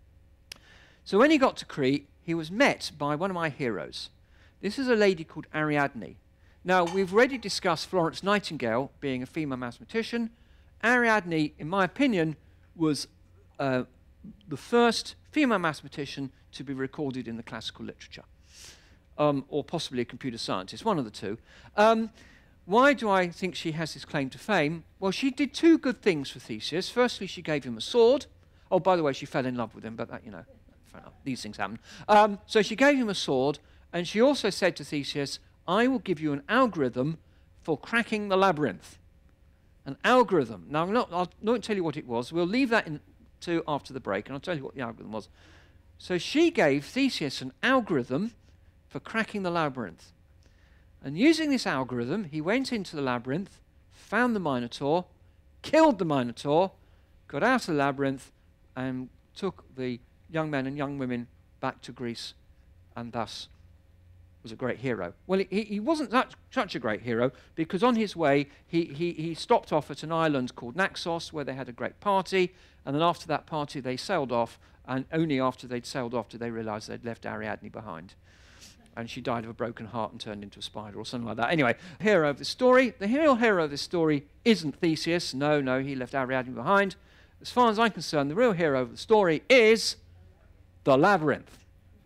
So when he got to Crete, he was met by one of my heroes. This is a lady called Ariadne. Now, we've already discussed Florence Nightingale being a female mathematician. Ariadne, in my opinion, was uh, the first female mathematician to be recorded in the classical literature, um, or possibly a computer scientist, one of the two. Um, why do I think she has this claim to fame? Well, she did two good things for Theseus. Firstly, she gave him a sword. Oh, by the way, she fell in love with him, but that, you know, fair enough. These things happen. Um, so she gave him a sword, and she also said to Theseus, I will give you an algorithm for cracking the labyrinth. An algorithm. Now, I'm not, I'll not tell you what it was. We'll leave that in to after the break, and I'll tell you what the algorithm was. So she gave Theseus an algorithm for cracking the labyrinth. And using this algorithm, he went into the labyrinth, found the Minotaur, killed the Minotaur, got out of the labyrinth, and took the young men and young women back to Greece, and thus was a great hero. Well, he, he wasn't that, such a great hero, because on his way, he, he, he stopped off at an island called Naxos, where they had a great party, and then after that party, they sailed off, and only after they'd sailed off did they realize they'd left Ariadne behind. And she died of a broken heart and turned into a spider or something like that. Anyway, hero of the story. The real hero of this story isn't Theseus. No, no, he left Ariadne behind. As far as I'm concerned, the real hero of the story is the labyrinth.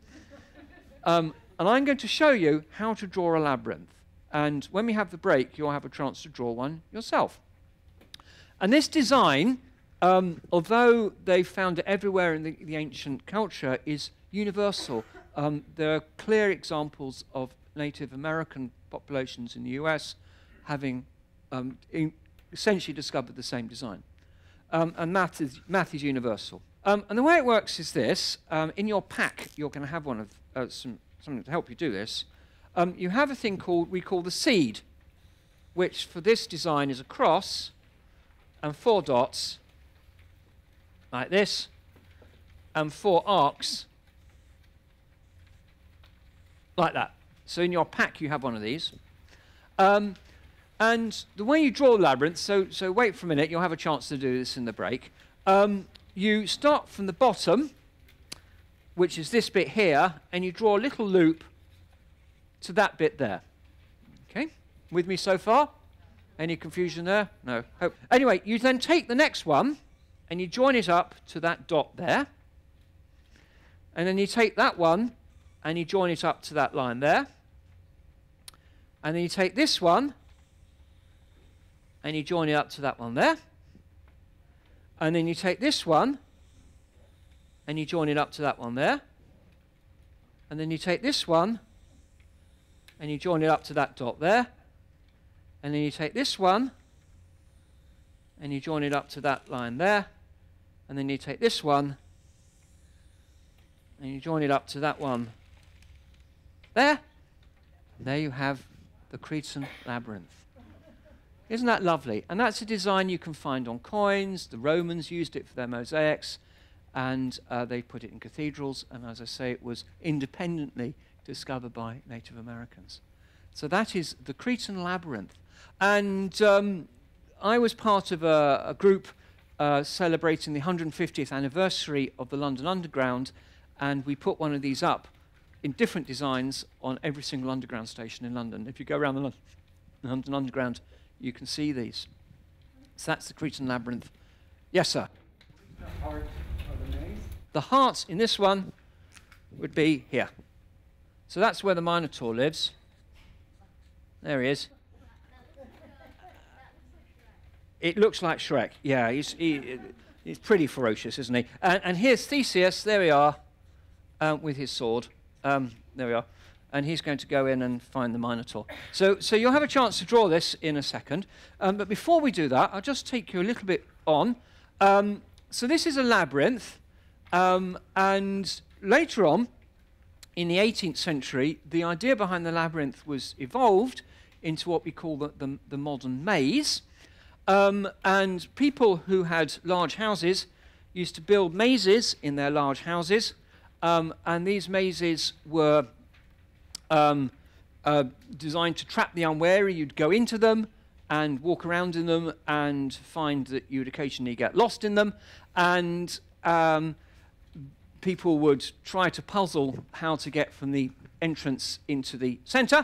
Um, and I'm going to show you how to draw a labyrinth. And when we have the break, you'll have a chance to draw one yourself. And this design, um, although they found it everywhere in the, the ancient culture, is universal. Um, there are clear examples of Native American populations in the U S having um, in essentially discovered the same design. Um, and math is, math is universal. Um, and the way it works is this. Um, in your pack, you're going to have one of uh, some, something to help you do this. Um, you have a thing called, we call the seed, which for this design is a cross and four dots, like this, and four arcs, like that. So in your pack, you have one of these. Um, and the way you draw the labyrinth, so, so wait for a minute, you'll have a chance to do this in the break. Um, you start from the bottom, which is this bit here, and you draw a little loop to that bit there. Okay? With me so far? Any confusion there? No. Hope. Anyway, you then take the next one, and you join it up to that dot there. And then you take that one, and you join it up to that line there. And then you take this one, and you join it up to that one there. And then you take this one, and you join it up to that one there. And then you take this one, and you join it up to that dot there. And then you take this one, and you join it up to that line there. And then you take this one, and you join it up to that one there. And there you have the Cretan labyrinth. Isn't that lovely? And that's a design you can find on coins. The Romans used it for their mosaics, and uh, they put it in cathedrals. And as I say, it was independently discovered by Native Americans. So that is the Cretan labyrinth. And um, I was part of a, a group uh, celebrating the one hundred fiftieth anniversary of the London Underground, and we put one of these up in different designs on every single underground station in London. If you go around the Lon London Underground, you can see these. So that's the Cretan labyrinth. Yes, sir? The heart of the maze? The heart in this one would be here. So that's where the Minotaur lives. There he is. It looks like Shrek. Yeah, he's, he, he's pretty ferocious, isn't he? And, and here's Theseus. There we are, um, with his sword. Um, there we are. And he's going to go in and find the Minotaur. So, so you'll have a chance to draw this in a second. Um, but before we do that, I'll just take you a little bit on. Um, so this is a labyrinth. Um, and later on, in the eighteenth century, the idea behind the labyrinth was evolved into what we call the, the, the modern maze. Um, and people who had large houses used to build mazes in their large houses. Um, and these mazes were um, uh, designed to trap the unwary. You'd go into them and walk around in them and find that you'd occasionally get lost in them. And um, people would try to puzzle how to get from the entrance into the center.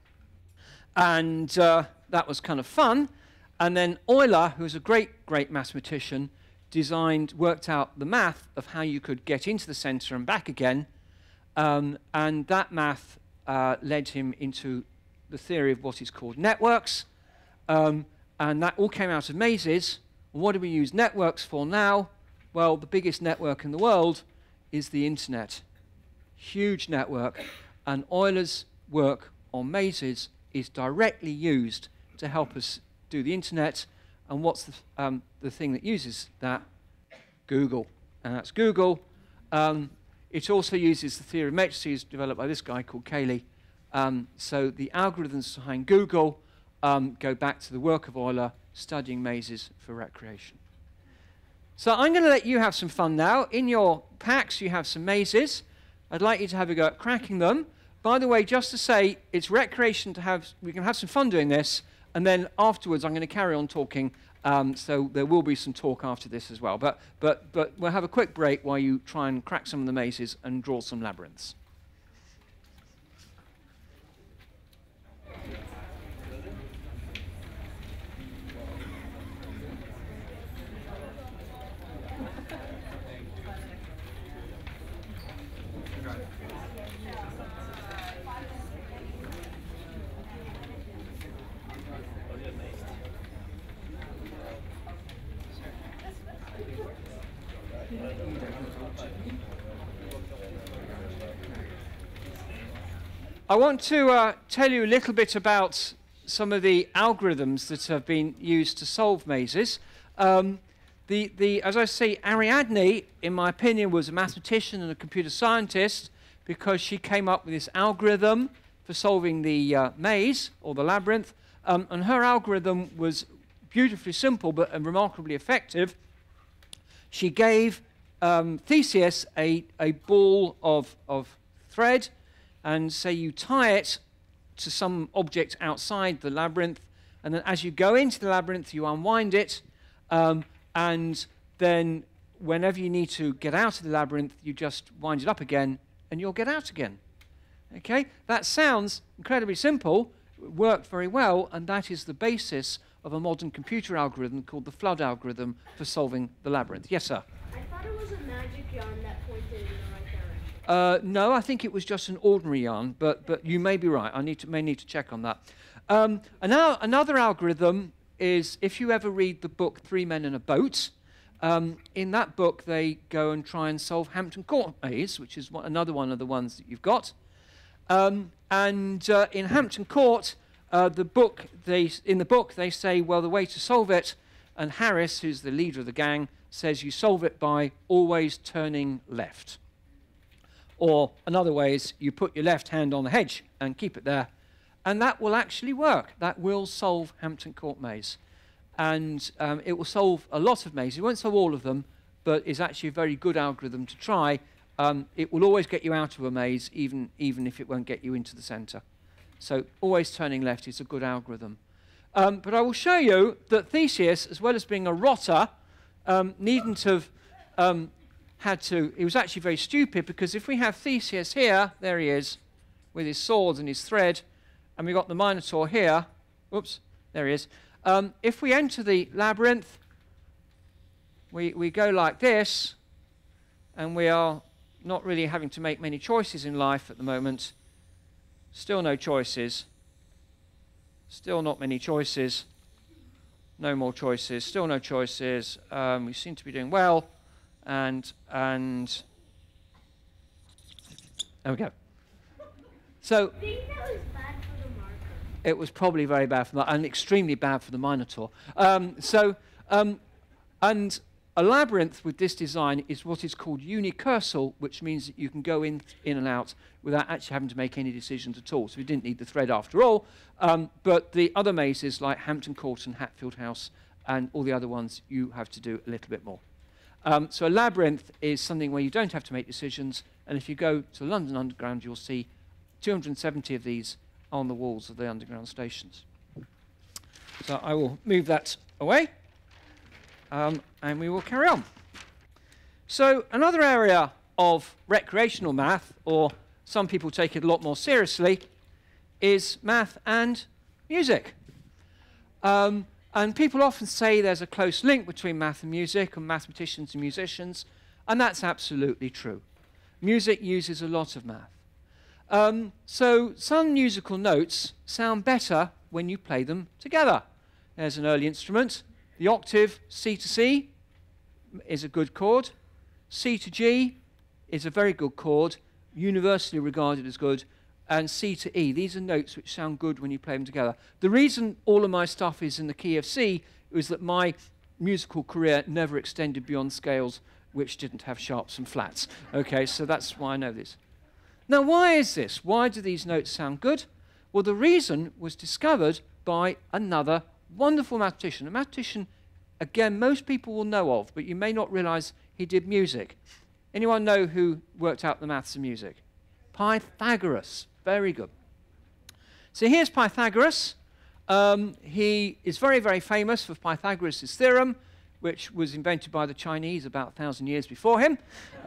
And uh, that was kind of fun. And then Euler, who's a great, great mathematician, designed, worked out the math of how you could get into the center and back again. Um, and that math uh, led him into the theory of what is called networks. Um, and that all came out of mazes. And what do we use networks for now? Well, the biggest network in the world is the internet. Huge network. And Euler's work on mazes is directly used to help us do the internet. And what's the, um, the thing that uses that? Google. And that's Google. Um, it also uses the theory of matrices developed by this guy called Cayley. Um, so the algorithms behind Google um, go back to the work of Euler, studying mazes for recreation. So I'm going to let you have some fun now. In your packs, you have some mazes. I'd like you to have a go at cracking them. By the way, just to say, it's recreation to have, we can have some fun doing this. And then afterwards, I'm going to carry on talking, um, so there will be some talk after this as well. But, but, but we'll have a quick break while you try and crack some of the mazes and draw some labyrinths. I want to uh, tell you a little bit about some of the algorithms that have been used to solve mazes. Um, the, the, as I say, Ariadne, in my opinion, was a mathematician and a computer scientist because she came up with this algorithm for solving the uh, maze, or the labyrinth. Um, and her algorithm was beautifully simple but uh, remarkably effective. She gave um, Theseus a, a ball of, of thread, and say you tie it to some object outside the labyrinth, and then as you go into the labyrinth, you unwind it, um, and then whenever you need to get out of the labyrinth, you just wind it up again, and you'll get out again. Okay? That sounds incredibly simple, it worked very well, and that is the basis of a modern computer algorithm called the flood algorithm for solving the labyrinth. Yes, sir? I thought it was a magic yarn that pointed in the right direction. Uh, no, I think it was just an ordinary yarn, but, but you may be right. I need to, may need to check on that. Um, and now another algorithm is, if you ever read the book Three Men in a Boat, Um, in that book, they go and try and solve Hampton Court maze, which is one, another one of the ones that you've got. Um, and uh, in Hampton Court, uh, the book they, in the book, they say, well, the way to solve it, and Harris, who's the leader of the gang, says you solve it by always turning left. Or another way is you put your left hand on the hedge and keep it there. And that will actually work. That will solve Hampton Court maze. And um, it will solve a lot of mazes. It won't solve all of them, but it's actually a very good algorithm to try. Um, it will always get you out of a maze, even, even if it won't get you into the center. So always turning left is a good algorithm. Um, but I will show you that Theseus, as well as being a rotter, um, needn't have um, had to... He was actually very stupid, because if we have Theseus here, there he is, with his sword and his thread, and we've got the Minotaur here, whoops, there he is. Um, if we enter the labyrinth, we, we go like this, and we are not really having to make many choices in life at the moment. Still no choices. Still not many choices. No more choices. Still no choices. Um, we seem to be doing well. And, and there we go. So I think that was bad for the marker. it was probably very bad for the, and extremely bad for the Minotaur. Um, so, um, and a labyrinth with this design is what is called unicursal, which means that you can go in, in and out without actually having to make any decisions at all. So we didn't need the thread after all. Um, but the other mazes like Hampton Court and Hatfield House and all the other ones, you have to do a little bit more. Um, so a labyrinth is something where you don't have to make decisions. And if you go to London Underground, you'll see two hundred seventy of these on the walls of the underground stations. So I will move that away. Um, and we will carry on. So another area of recreational math, or some people take it a lot more seriously, is math and music. Um, and people often say there's a close link between math and music, and mathematicians and musicians, and that's absolutely true. Music uses a lot of math. Um, so some musical notes sound better when you play them together. There's an early instrument. The octave C to C is a good chord. C to G is a very good chord, universally regarded as good. And C to E, these are notes which sound good when you play them together. The reason all of my stuff is in the key of C is that my musical career never extended beyond scales which didn't have sharps and flats. Okay, so that's why I know this. Now, why is this? Why do these notes sound good? Well, the reason was discovered by another wonderful mathematician. A mathematician, again, most people will know of, but you may not realize he did music. Anyone know who worked out the maths and music? Pythagoras. Very good. So here's Pythagoras. Um, he is very, very famous for Pythagoras' theorem, which was invented by the Chinese about a thousand years before him.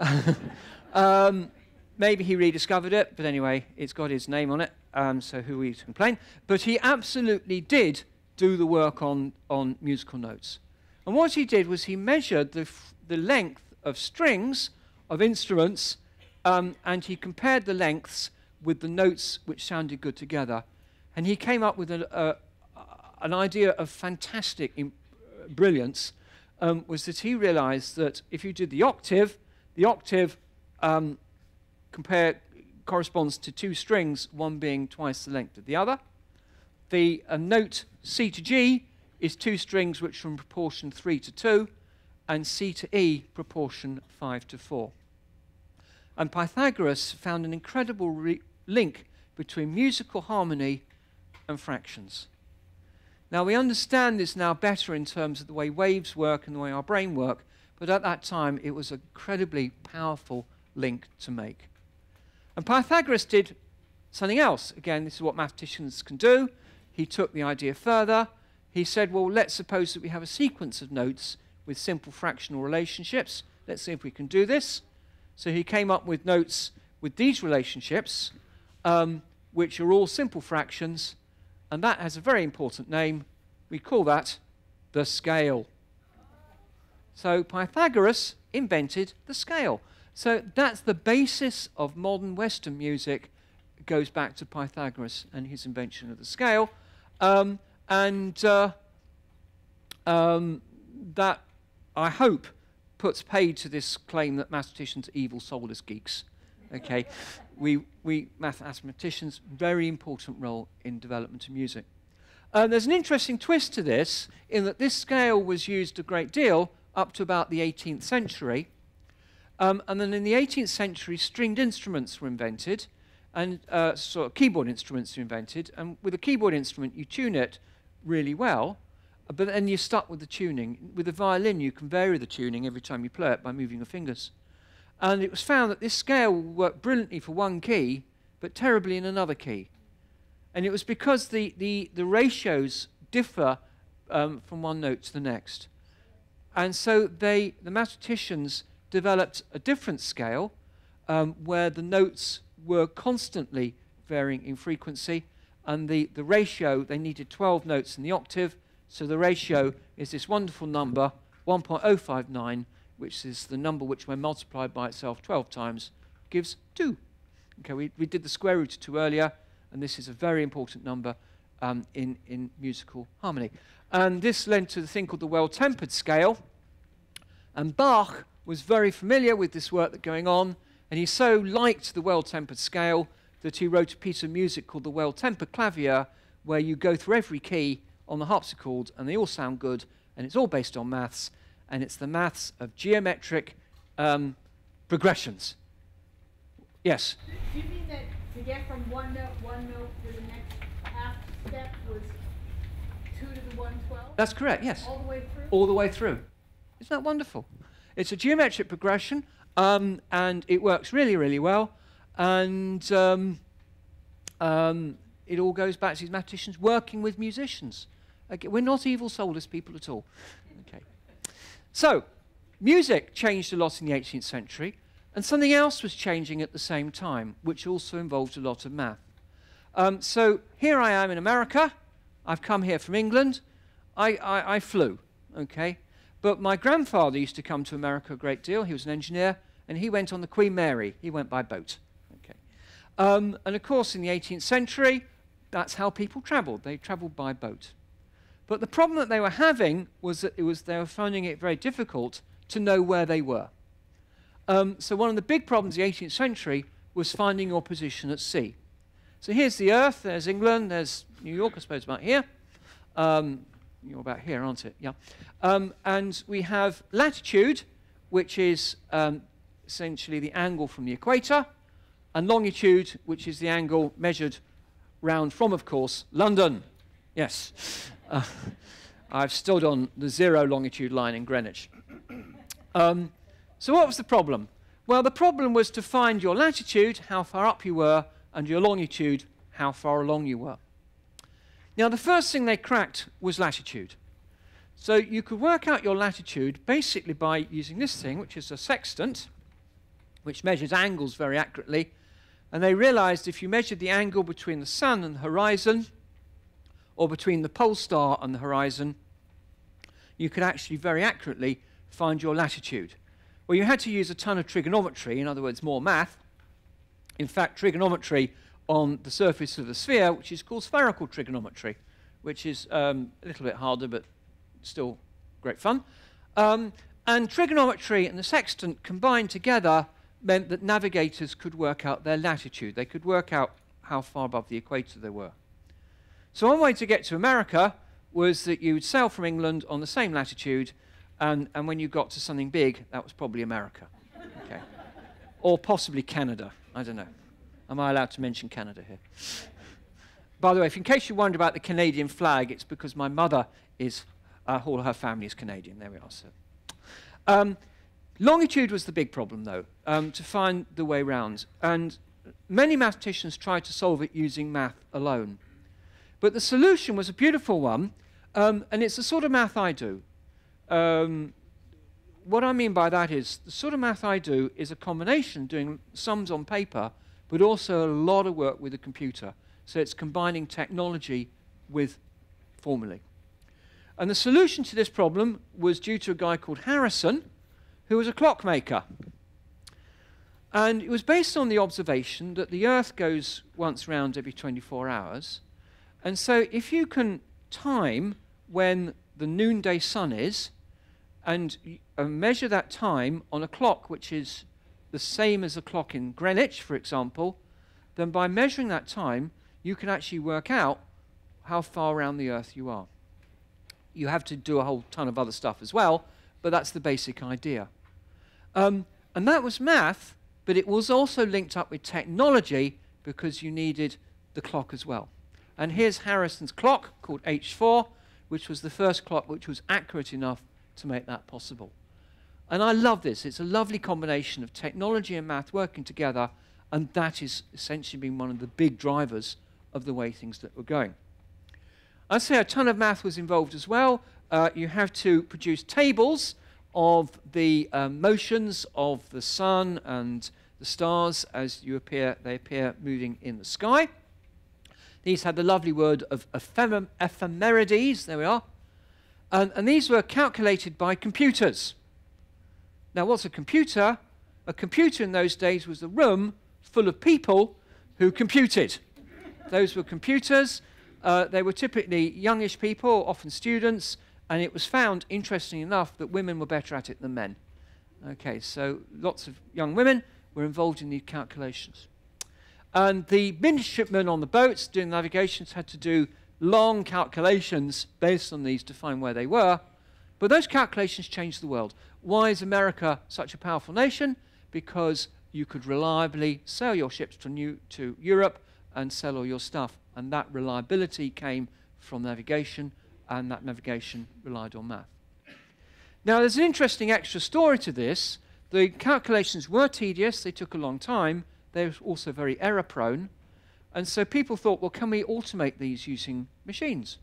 um, maybe he rediscovered it, but anyway, it's got his name on it, um, so who are we to complain? But he absolutely did do the work on, on musical notes. And what he did was he measured the, f the length of strings of instruments, um, and he compared the lengths with the notes which sounded good together. And he came up with a, uh, an idea of fantastic uh, brilliance, um, was that he realized that if you did the octave, the octave um, compare, corresponds to two strings, one being twice the length of the other. The uh, note C to G is two strings which are in proportion three to two, and C to E proportion five to four. And Pythagoras found an incredible re link between musical harmony and fractions. Now, we understand this now better in terms of the way waves work and the way our brain work, but at that time it was an incredibly powerful link to make. And Pythagoras did something else. Again, this is what mathematicians can do. He took the idea further. He said, well, let's suppose that we have a sequence of notes with simple fractional relationships. Let's see if we can do this. So he came up with notes with these relationships, um, which are all simple fractions, and that has a very important name. We call that the scale. So Pythagoras invented the scale. So that's the basis of modern Western music. It goes back to Pythagoras and his invention of the scale. Um, and uh, um, that, I hope, puts paid to this claim that mathematicians are evil, soulless geeks. Okay, we, we mathematicians, very important role in development of music. Uh, there's an interesting twist to this, in that this scale was used a great deal up to about the eighteenth century. Um, and then in the eighteenth century, stringed instruments were invented, and uh, sort of keyboard instruments were invented. And with a keyboard instrument, you tune it really well, but then you're stuck with the tuning. With a violin, you can vary the tuning every time you play it by moving your fingers. And it was found that this scale worked brilliantly for one key, but terribly in another key. And it was because the, the, the ratios differ um, from one note to the next. And so they, the mathematicians developed a different scale um, where the notes were constantly varying in frequency, and the, the ratio, they needed twelve notes in the octave, so the ratio is this wonderful number, one point zero five nine, which is the number which, when multiplied by itself twelve times, gives two. Okay, we, we did the square root of two earlier, and this is a very important number um, in, in musical harmony. And this led to the thing called the well-tempered scale, and Bach was very familiar with this work that's going on, and he so liked the well-tempered scale that he wrote a piece of music called the well-tempered clavier, where you go through every key on the harpsichord, and they all sound good, and it's all based on maths, and it's the maths of geometric um, progressions. Yes? Do you mean that to get from one note, one note to the next half step was two to the one twelve? That's correct, yes. All the way through? All the way through. Isn't that wonderful? It's a geometric progression, um, and it works really, really well, and um, um, it all goes back to these mathematicians working with musicians. Okay, we're not evil, soulless people at all. Okay. So, music changed a lot in the eighteenth century, and something else was changing at the same time, which also involved a lot of math. Um, so, here I am in America. I've come here from England. I, I, I flew, okay? But my grandfather used to come to America a great deal. He was an engineer, and he went on the Queen Mary. He went by boat. Okay. Um, and of course, in the eighteenth century, that's how people traveled. They traveled by boat. But the problem that they were having was that it was they were finding it very difficult to know where they were. Um, so one of the big problems in the eighteenth century was finding your position at sea. So here's the Earth. There's England. There's New York, I suppose, about here. Um, You're about here, aren't it? Yeah. Um, and we have latitude, which is um, essentially the angle from the equator, and longitude, which is the angle measured round from, of course, London. Yes. Uh, I've stood on the zero longitude line in Greenwich. Um, so what was the problem? Well, the problem was to find your latitude, how far up you were, and your longitude, how far along you were. Now, the first thing they cracked was latitude. So you could work out your latitude basically by using this thing, which is a sextant, which measures angles very accurately. And they realized if you measured the angle between the sun and the horizon, or between the pole star and the horizon, you could actually very accurately find your latitude. Well, you had to use a ton of trigonometry, in other words, more math. In fact, trigonometry on the surface of the sphere, which is called spherical trigonometry, which is um, a little bit harder, but still great fun. Um, and trigonometry and the sextant combined together meant that navigators could work out their latitude. They could work out how far above the equator they were. So one way to get to America was that you would sail from England on the same latitude, and, and when you got to something big, that was probably America. Okay. Or possibly Canada. I don't know. Am I allowed to mention Canada here? By the way, if in case you wonder about the Canadian flag, it's because my mother is, uh, all her family is Canadian. There we are. So, um, longitude was the big problem, though, um, to find the way round. And many mathematicians tried to solve it using math alone. But the solution was a beautiful one, um, and it's the sort of math I do. Um, what I mean by that is, the sort of math I do is a combination doing sums on paper, but also a lot of work with the computer. So it's combining technology with formulae. And the solution to this problem was due to a guy called Harrison, who was a clockmaker. And it was based on the observation that the Earth goes once round every twenty-four hours. And so if you can time when the noonday sun is, and uh, measure that time on a clock which is the same as a clock in Greenwich, for example, then by measuring that time, you can actually work out how far around the Earth you are. You have to do a whole ton of other stuff as well, but that's the basic idea. Um, and that was math, but it was also linked up with technology because you needed the clock as well. And here's Harrison's clock, called H four, which was the first clock which was accurate enough to make that possible. And I love this. It's a lovely combination of technology and math working together, and that is essentially been one of the big drivers of the way things that were going. I'd say a ton of math was involved as well. Uh, you have to produce tables of the um, motions of the sun and the stars as you appear, they appear moving in the sky. These had the lovely word of ephem ephemerides, there we are. And, and these were calculated by computers. Now, what's a computer? A computer in those days was a room full of people who computed. Those were computers. Uh, they were typically youngish people, often students, and it was found, interestingly enough, that women were better at it than men. Okay, so lots of young women were involved in these calculations. And the midshipmen on the boats doing navigations had to do long calculations based on these to find where they were. But those calculations changed the world. Why is America such a powerful nation? Because you could reliably sail your ships to, New, to Europe and sell all your stuff. And that reliability came from navigation, and that navigation relied on math. Now, there's an interesting extra story to this. The calculations were tedious. They took a long time. They were also very error-prone. And so people thought, well, can we automate these using machines?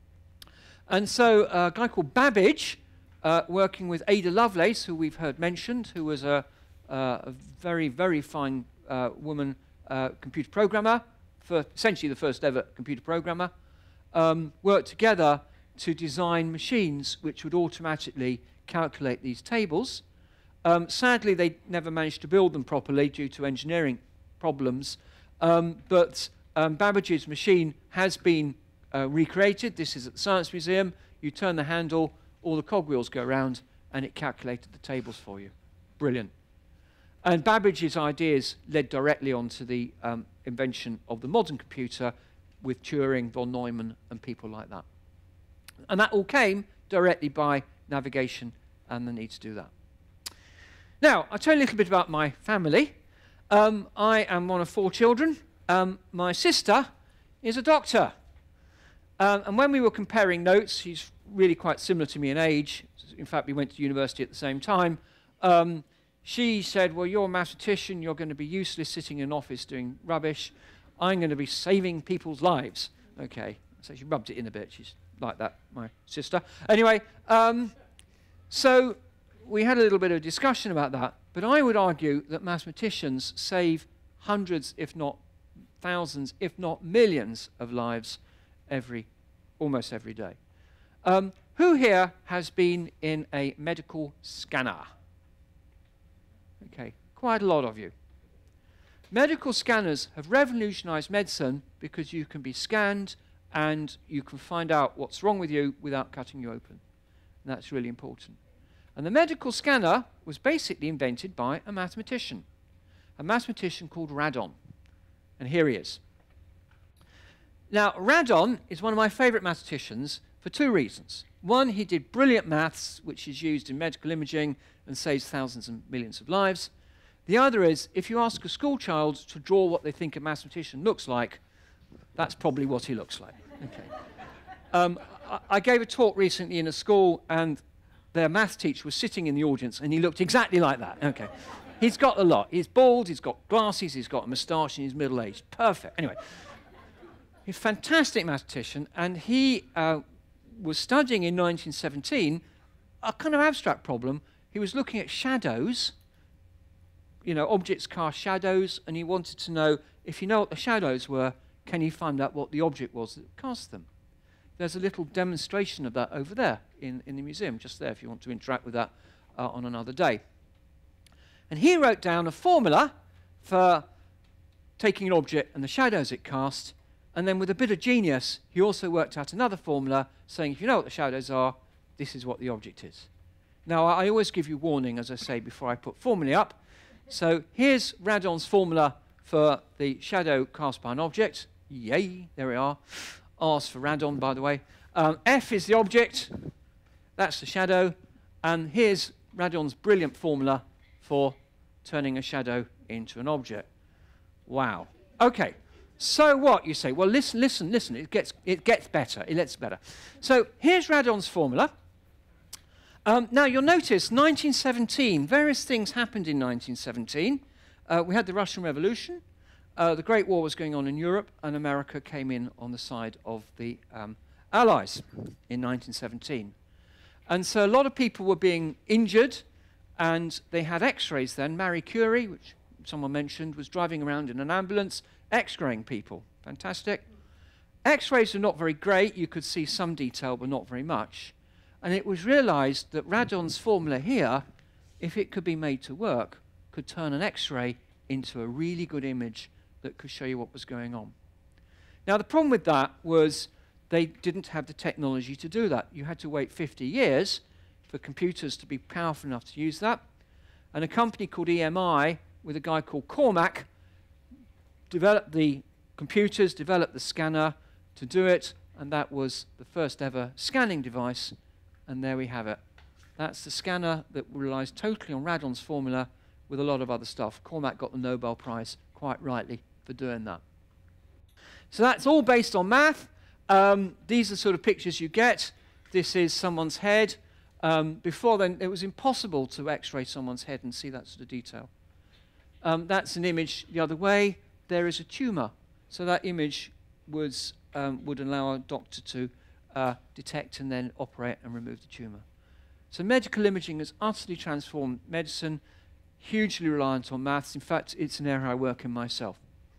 And so a guy called Babbage, uh, working with Ada Lovelace, who we've heard mentioned, who was a, uh, a very, very fine uh, woman uh, computer programmer, for essentially the first ever computer programmer, um, worked together to design machines which would automatically calculate these tables. Um, sadly, they never managed to build them properly due to engineering problems, um, but um, Babbage's machine has been uh, recreated. This is at the Science Museum. You turn the handle, all the cogwheels go around, and it calculated the tables for you. Brilliant. And Babbage's ideas led directly on to the um, invention of the modern computer with Turing, von Neumann, and people like that. And that all came directly by navigation and the need to do that. Now, I'll tell you a little bit about my family. Um, I am one of four children. Um, my sister is a doctor. Um, and when we were comparing notes, she's really quite similar to me in age. In fact, we went to university at the same time. Um, she said, well, you're a mathematician. You're going to be useless sitting in an office doing rubbish. I'm going to be saving people's lives. Okay. So she rubbed it in a bit. She's like that, my sister. Anyway, um, so we had a little bit of discussion about that. But I would argue that mathematicians save hundreds, if not thousands, if not millions of lives every, almost every day. Um, who here has been in a medical scanner? Okay, quite a lot of you. Medical scanners have revolutionized medicine because you can be scanned and you can find out what's wrong with you without cutting you open. And that's really important. And the medical scanner was basically invented by a mathematician, a mathematician called Radon. And here he is. Now, Radon is one of my favorite mathematicians for two reasons. One, he did brilliant maths, which is used in medical imaging and saves thousands and millions of lives. The other is, if you ask a school child to draw what they think a mathematician looks like, that's probably what he looks like. Okay. Um, I, I gave a talk recently in a school, and their math teacher was sitting in the audience, and he looked exactly like that. Okay. He's got a lot. He's bald, he's got glasses, he's got a moustache, and he's middle-aged. Perfect. Anyway, he's a fantastic mathematician, and he uh, was studying in nineteen seventeen a kind of abstract problem. He was looking at shadows. You know, objects cast shadows, and he wanted to know, if you know what the shadows were, can you find out what the object was that cast them? There's a little demonstration of that over there in, in the museum, just there, if you want to interact with that uh, on another day. And he wrote down a formula for taking an object and the shadows it cast, and then with a bit of genius, he also worked out another formula saying, if you know what the shadows are, this is what the object is. Now, I always give you warning, as I say, before I put formulae up. So here's Radon's formula for the shadow cast by an object. Yay, there we are. R's for Radon, by the way. Um, F is the object. That's the shadow. And here's Radon's brilliant formula for turning a shadow into an object. Wow. Okay. So what, you say? Well, listen, listen, listen. It gets, it gets better. It gets better. So here's Radon's formula. Um, now, you'll notice nineteen seventeen, various things happened in nineteen seventeen. Uh, we had the Russian Revolution. Uh, the Great War was going on in Europe, and America came in on the side of the um, Allies in nineteen seventeen. And so a lot of people were being injured, and they had x-rays then. Marie Curie, which someone mentioned, was driving around in an ambulance, x-raying people. Fantastic. X-rays are not very great. You could see some detail, but not very much. And it was realized that Radon's formula here, if it could be made to work, could turn an X-ray into a really good image that could show you what was going on. Now, the problem with that was they didn't have the technology to do that. You had to wait fifty years for computers to be powerful enough to use that. And a company called E M I, with a guy called Courant, developed the computers, developed the scanner to do it, and that was the first ever scanning device. And there we have it. That's the scanner that relies totally on Radon's formula with a lot of other stuff. Courant got the Nobel Prize, quite rightly, for doing that. So that's all based on math. Um, these are sort of pictures you get. This is someone's head. Um, before then, it was impossible to x-ray someone's head and see that sort of detail. Um, that's an image the other way. There is a tumor. So that image was, um, would allow a doctor to Uh, detect and then operate and remove the tumor. So medical imaging has utterly transformed medicine, hugely reliant on maths. In fact, it's an area I work in myself.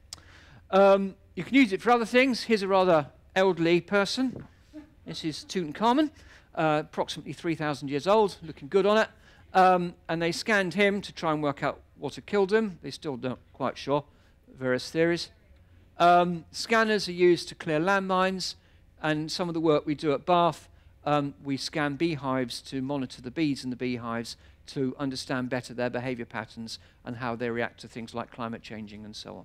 Um, you can use it for other things. Here's a rather elderly person. This is Tutankhamun, uh, approximately three thousand years old, looking good on it. Um, and they scanned him to try and work out what had killed him. They still don't quite sure, various theories. Um, scanners are used to clear landmines. And some of the work we do at Bath, um, we scan beehives to monitor the bees in the beehives to understand better their behavior patterns and how they react to things like climate changing and so on.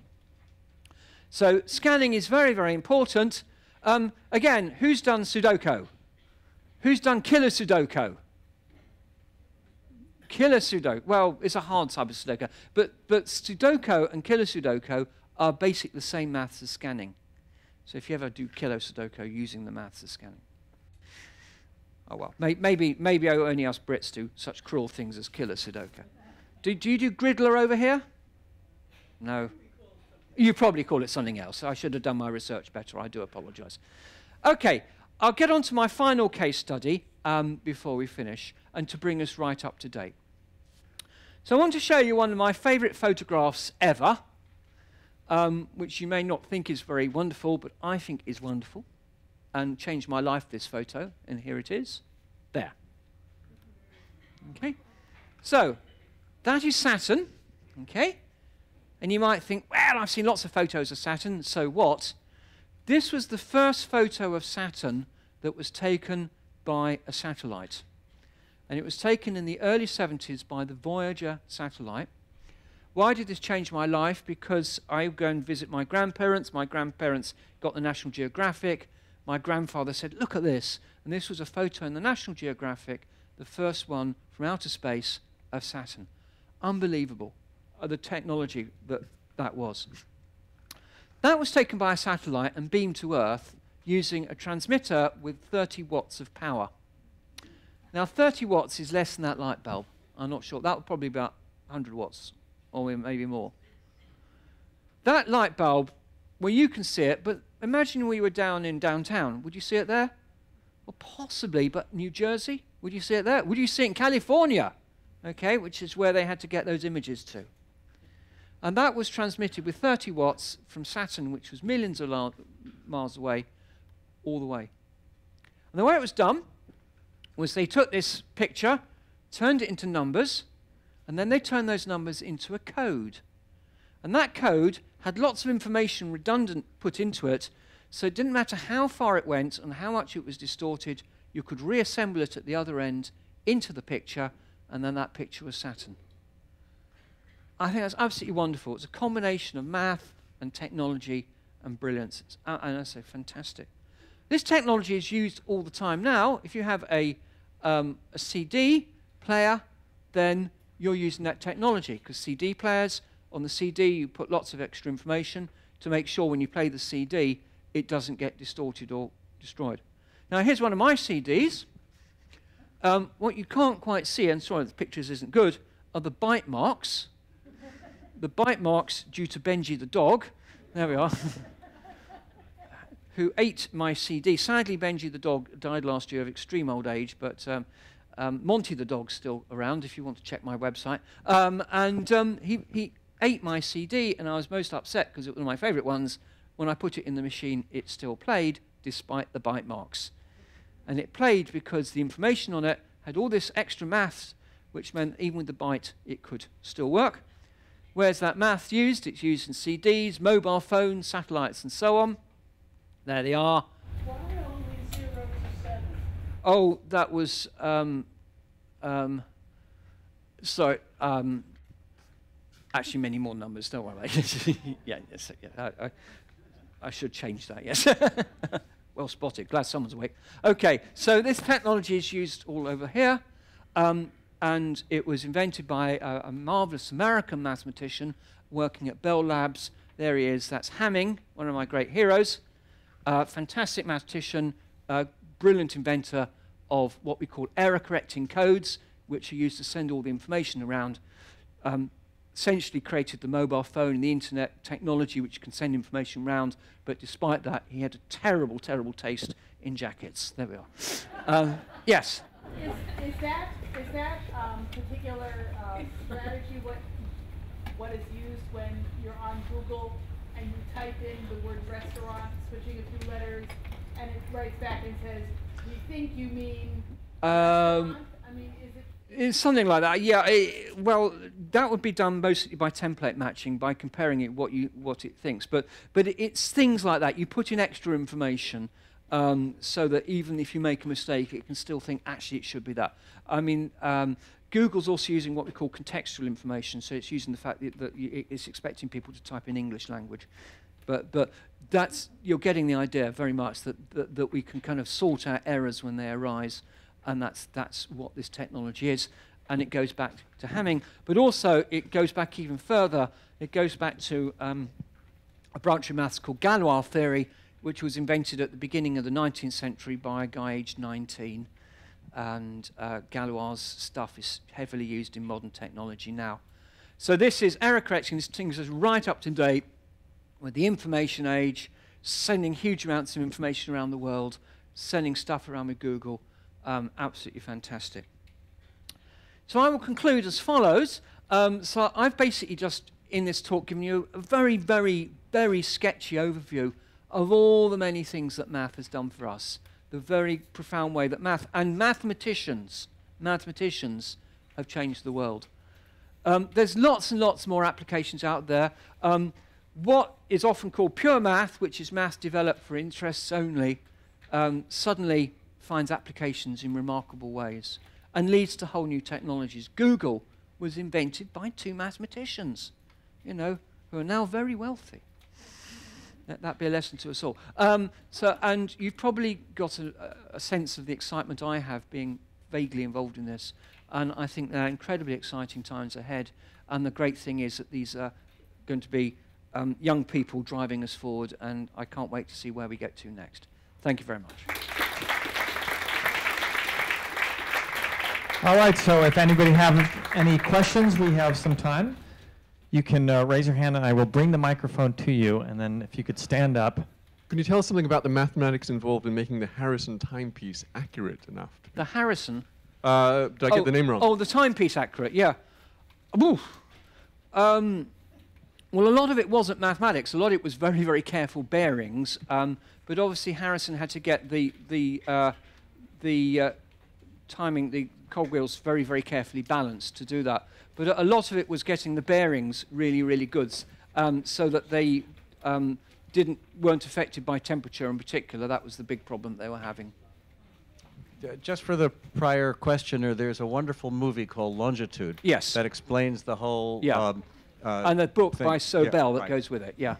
So scanning is very, very important. Um, again, who's done Sudoku? Who's done killer Sudoku? Killer Sudoku. Well, it's a hard type of Sudoku. But, but Sudoku and killer Sudoku are basically the same maths as scanning. So if you ever do kilo Sudoku using the maths as scanning. Oh well, May maybe maybe only us Brits do such cruel things as killer Sudoku. Do, do you do Griddler over here? No. You probably call it something else. I should have done my research better. I do apologise. Okay, I'll get on to my final case study um, before we finish, and to bring us right up to date. So I want to show you one of my favourite photographs ever. Um, which you may not think is very wonderful, but I think is wonderful, and changed my life, this photo, and here it is. There. Okay? So, that is Saturn, okay? And you might think, well, I've seen lots of photos of Saturn, so what? This was the first photo of Saturn that was taken by a satellite. And it was taken in the early seventies by the Voyager satellite. Why did this change my life? Because I go and visit my grandparents. My grandparents got the National Geographic. My grandfather said, look at this. And this was a photo in the National Geographic, the first one from outer space of Saturn. Unbelievable, uh, the technology that that was. That was taken by a satellite and beamed to Earth using a transmitter with thirty watts of power. Now, thirty watts is less than that light bulb. I'm not sure. That would probably be about one hundred watts. Or maybe more. That light bulb, well, you can see it, but imagine we were down in downtown. Would you see it there? Well, possibly, but New Jersey? Would you see it there? Would you see it in California? Okay, which is where they had to get those images to. And that was transmitted with thirty watts from Saturn, which was millions of miles away, all the way. And the way it was done was they took this picture, turned it into numbers, and then they turned those numbers into a code. And that code had lots of information redundant put into it, so it didn't matter how far it went and how much it was distorted, you could reassemble it at the other end into the picture, and then that picture was Saturn. I think that's absolutely wonderful. It's a combination of math and technology and brilliance. It's, uh, and I say fantastic. This technology is used all the time now. If you have a, um, a C D player, then you're using that technology, because C D players, on the C D you put lots of extra information to make sure when you play the C D it doesn't get distorted or destroyed. Now here's one of my C Ds. Um, what you can't quite see, and sorry the pictures isn't good, are the bite marks. The bite marks due to Benji the dog. There we are. Who ate my C D. Sadly, Benji the dog died last year of extreme old age, but um, um, Monty the dog's still around if you want to check my website. Um, and um, he, he ate my C D, and I was most upset because it was one of my favourite ones. When I put it in the machine, it still played, despite the bite marks. And it played because the information on it had all this extra maths, which meant even with the bite, it could still work. Where's that math used? It's used in C Ds, mobile phones, satellites, and so on. There they are. Why only zero to seven? Oh, that was, um, um, sorry, um, actually many more numbers, don't worry. yeah, yes, yeah, I, I, I should change that, yes. Well spotted, glad someone's awake. Okay, so this technology is used all over here. Um, And it was invented by a, a marvelous American mathematician working at Bell Labs. There he is, that's Hamming, one of my great heroes. Uh, fantastic mathematician, uh, brilliant inventor of what we call error-correcting codes, which are used to send all the information around. Um, essentially created the mobile phone and the internet technology which can send information around, but despite that, he had a terrible, terrible taste in jackets. There we are. um, yes? Is, is that is that um, particular uh, strategy what what is used when you're on Google and you type in the word restaurant, switching a few letters, and it writes back and says, "We think you mean Um, restaurant?" I mean, is it? It's something like that. Yeah. It, well, that would be done mostly by template matching, by comparing it what you what it thinks. But but it's things like that. You put in extra information. Um, so that even if you make a mistake, it can still think, actually, it should be that. I mean, um, Google's also using what we call contextual information, so it's using the fact that, that y it's expecting people to type in English language. But, but that's, you're getting the idea very much that, that, that we can kind of sort out errors when they arise, and that's, that's what this technology is. And it goes back to Hamming, but also it goes back even further. It goes back to um, a branch of maths called Galois theory, which was invented at the beginning of the nineteenth century by a guy aged nineteen. And uh, Galois' stuff is heavily used in modern technology now. So this is error correcting. This thing is right up to date with the information age, sending huge amounts of information around the world, sending stuff around with Google. Um, absolutely fantastic. So I will conclude as follows. Um, so I've basically just, in this talk, given you a very, very, very sketchy overview of all the many things that math has done for us, the very profound way that math and mathematicians, mathematicians have changed the world. Um, there's lots and lots more applications out there. Um, what is often called pure math, which is math developed for interests only, um, suddenly finds applications in remarkable ways and leads to whole new technologies. Google was invented by two mathematicians, you know, who are now very wealthy. Let that be a lesson to us all. Um, so, and you've probably got a, a sense of the excitement I have being vaguely involved in this. And I think there are incredibly exciting times ahead. And the great thing is that these are going to be um, young people driving us forward. And I can't wait to see where we get to next. Thank you very much. All right, so if anybody have any questions, we have some time. You can uh, raise your hand and I will bring the microphone to you, and then if you could stand up. Can you tell us something about the mathematics involved in making the Harrison timepiece accurate enough? The Harrison? Uh, did I oh, get the name wrong? Oh, the timepiece accurate, yeah. Um, well, a lot of it wasn't mathematics. A lot of it was very, very careful bearings. Um, but obviously Harrison had to get the, the, uh, the uh, timing, the cogwheels very, very carefully balanced to do that. But a, a lot of it was getting the bearings really, really good, um, so that they um, didn't weren't affected by temperature in particular. That was the big problem they were having. Uh, Just for the prior questioner, there's a wonderful movie called Longitude. Yes. That explains the whole. Yeah. Um, uh, And the book thing. by Sobel Yeah, that right. goes with it, yeah.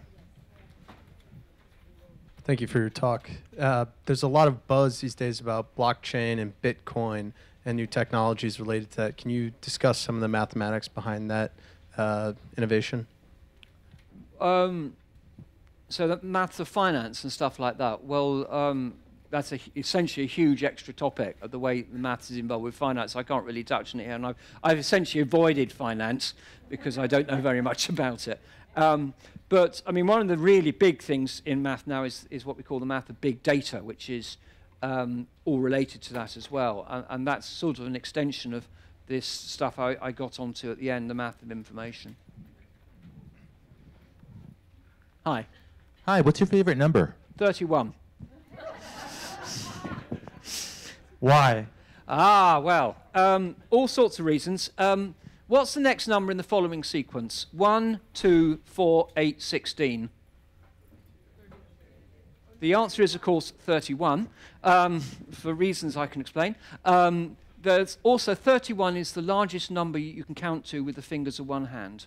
Thank you for your talk. Uh, there's a lot of buzz these days about blockchain and Bitcoin and new technologies related to that. Can you discuss some of the mathematics behind that uh, innovation? Um, so the maths of finance and stuff like that. Well, um, that's a, essentially a huge extra topic of the way the maths is involved with finance. I can't really touch on it here, and I've, I've essentially avoided finance because I don't know very much about it. Um, but I mean, one of the really big things in math now is, is what we call the math of big data, which is um, all related to that as well. And, and that's sort of an extension of this stuff I, I got onto at the end, the math of information. Hi. Hi, what's your favorite number? thirty-one. Why? Ah, well, um, all sorts of reasons. Um, what's the next number in the following sequence? one, two, four, eight, sixteen. The answer is, of course, thirty-one, um, for reasons I can explain. Um, there's also thirty-one is the largest number you can count to with the fingers of one hand.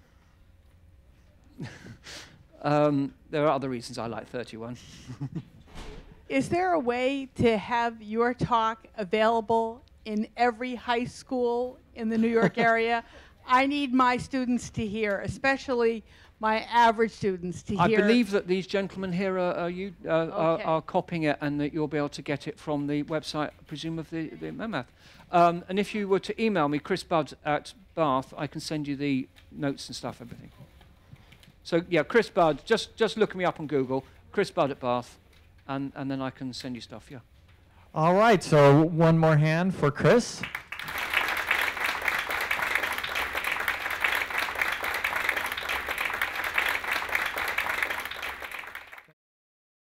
um, there are other reasons I like thirty-one. Is there a way to have your talk available in every high school in the New York area? I need my students to hear, especially my average students to I hear. believe that these gentlemen here are, are, you, uh, are, Okay. are copying it, and that you'll be able to get it from the website, I presume, of the, the MeMath. Um, and if you were to email me, Chris Budd at Bath, I can send you the notes and stuff, everything. So, yeah, Chris Budd, just, just look me up on Google, Chris Budd at Bath, and, and then I can send you stuff, yeah. All right, so one more hand for Chris.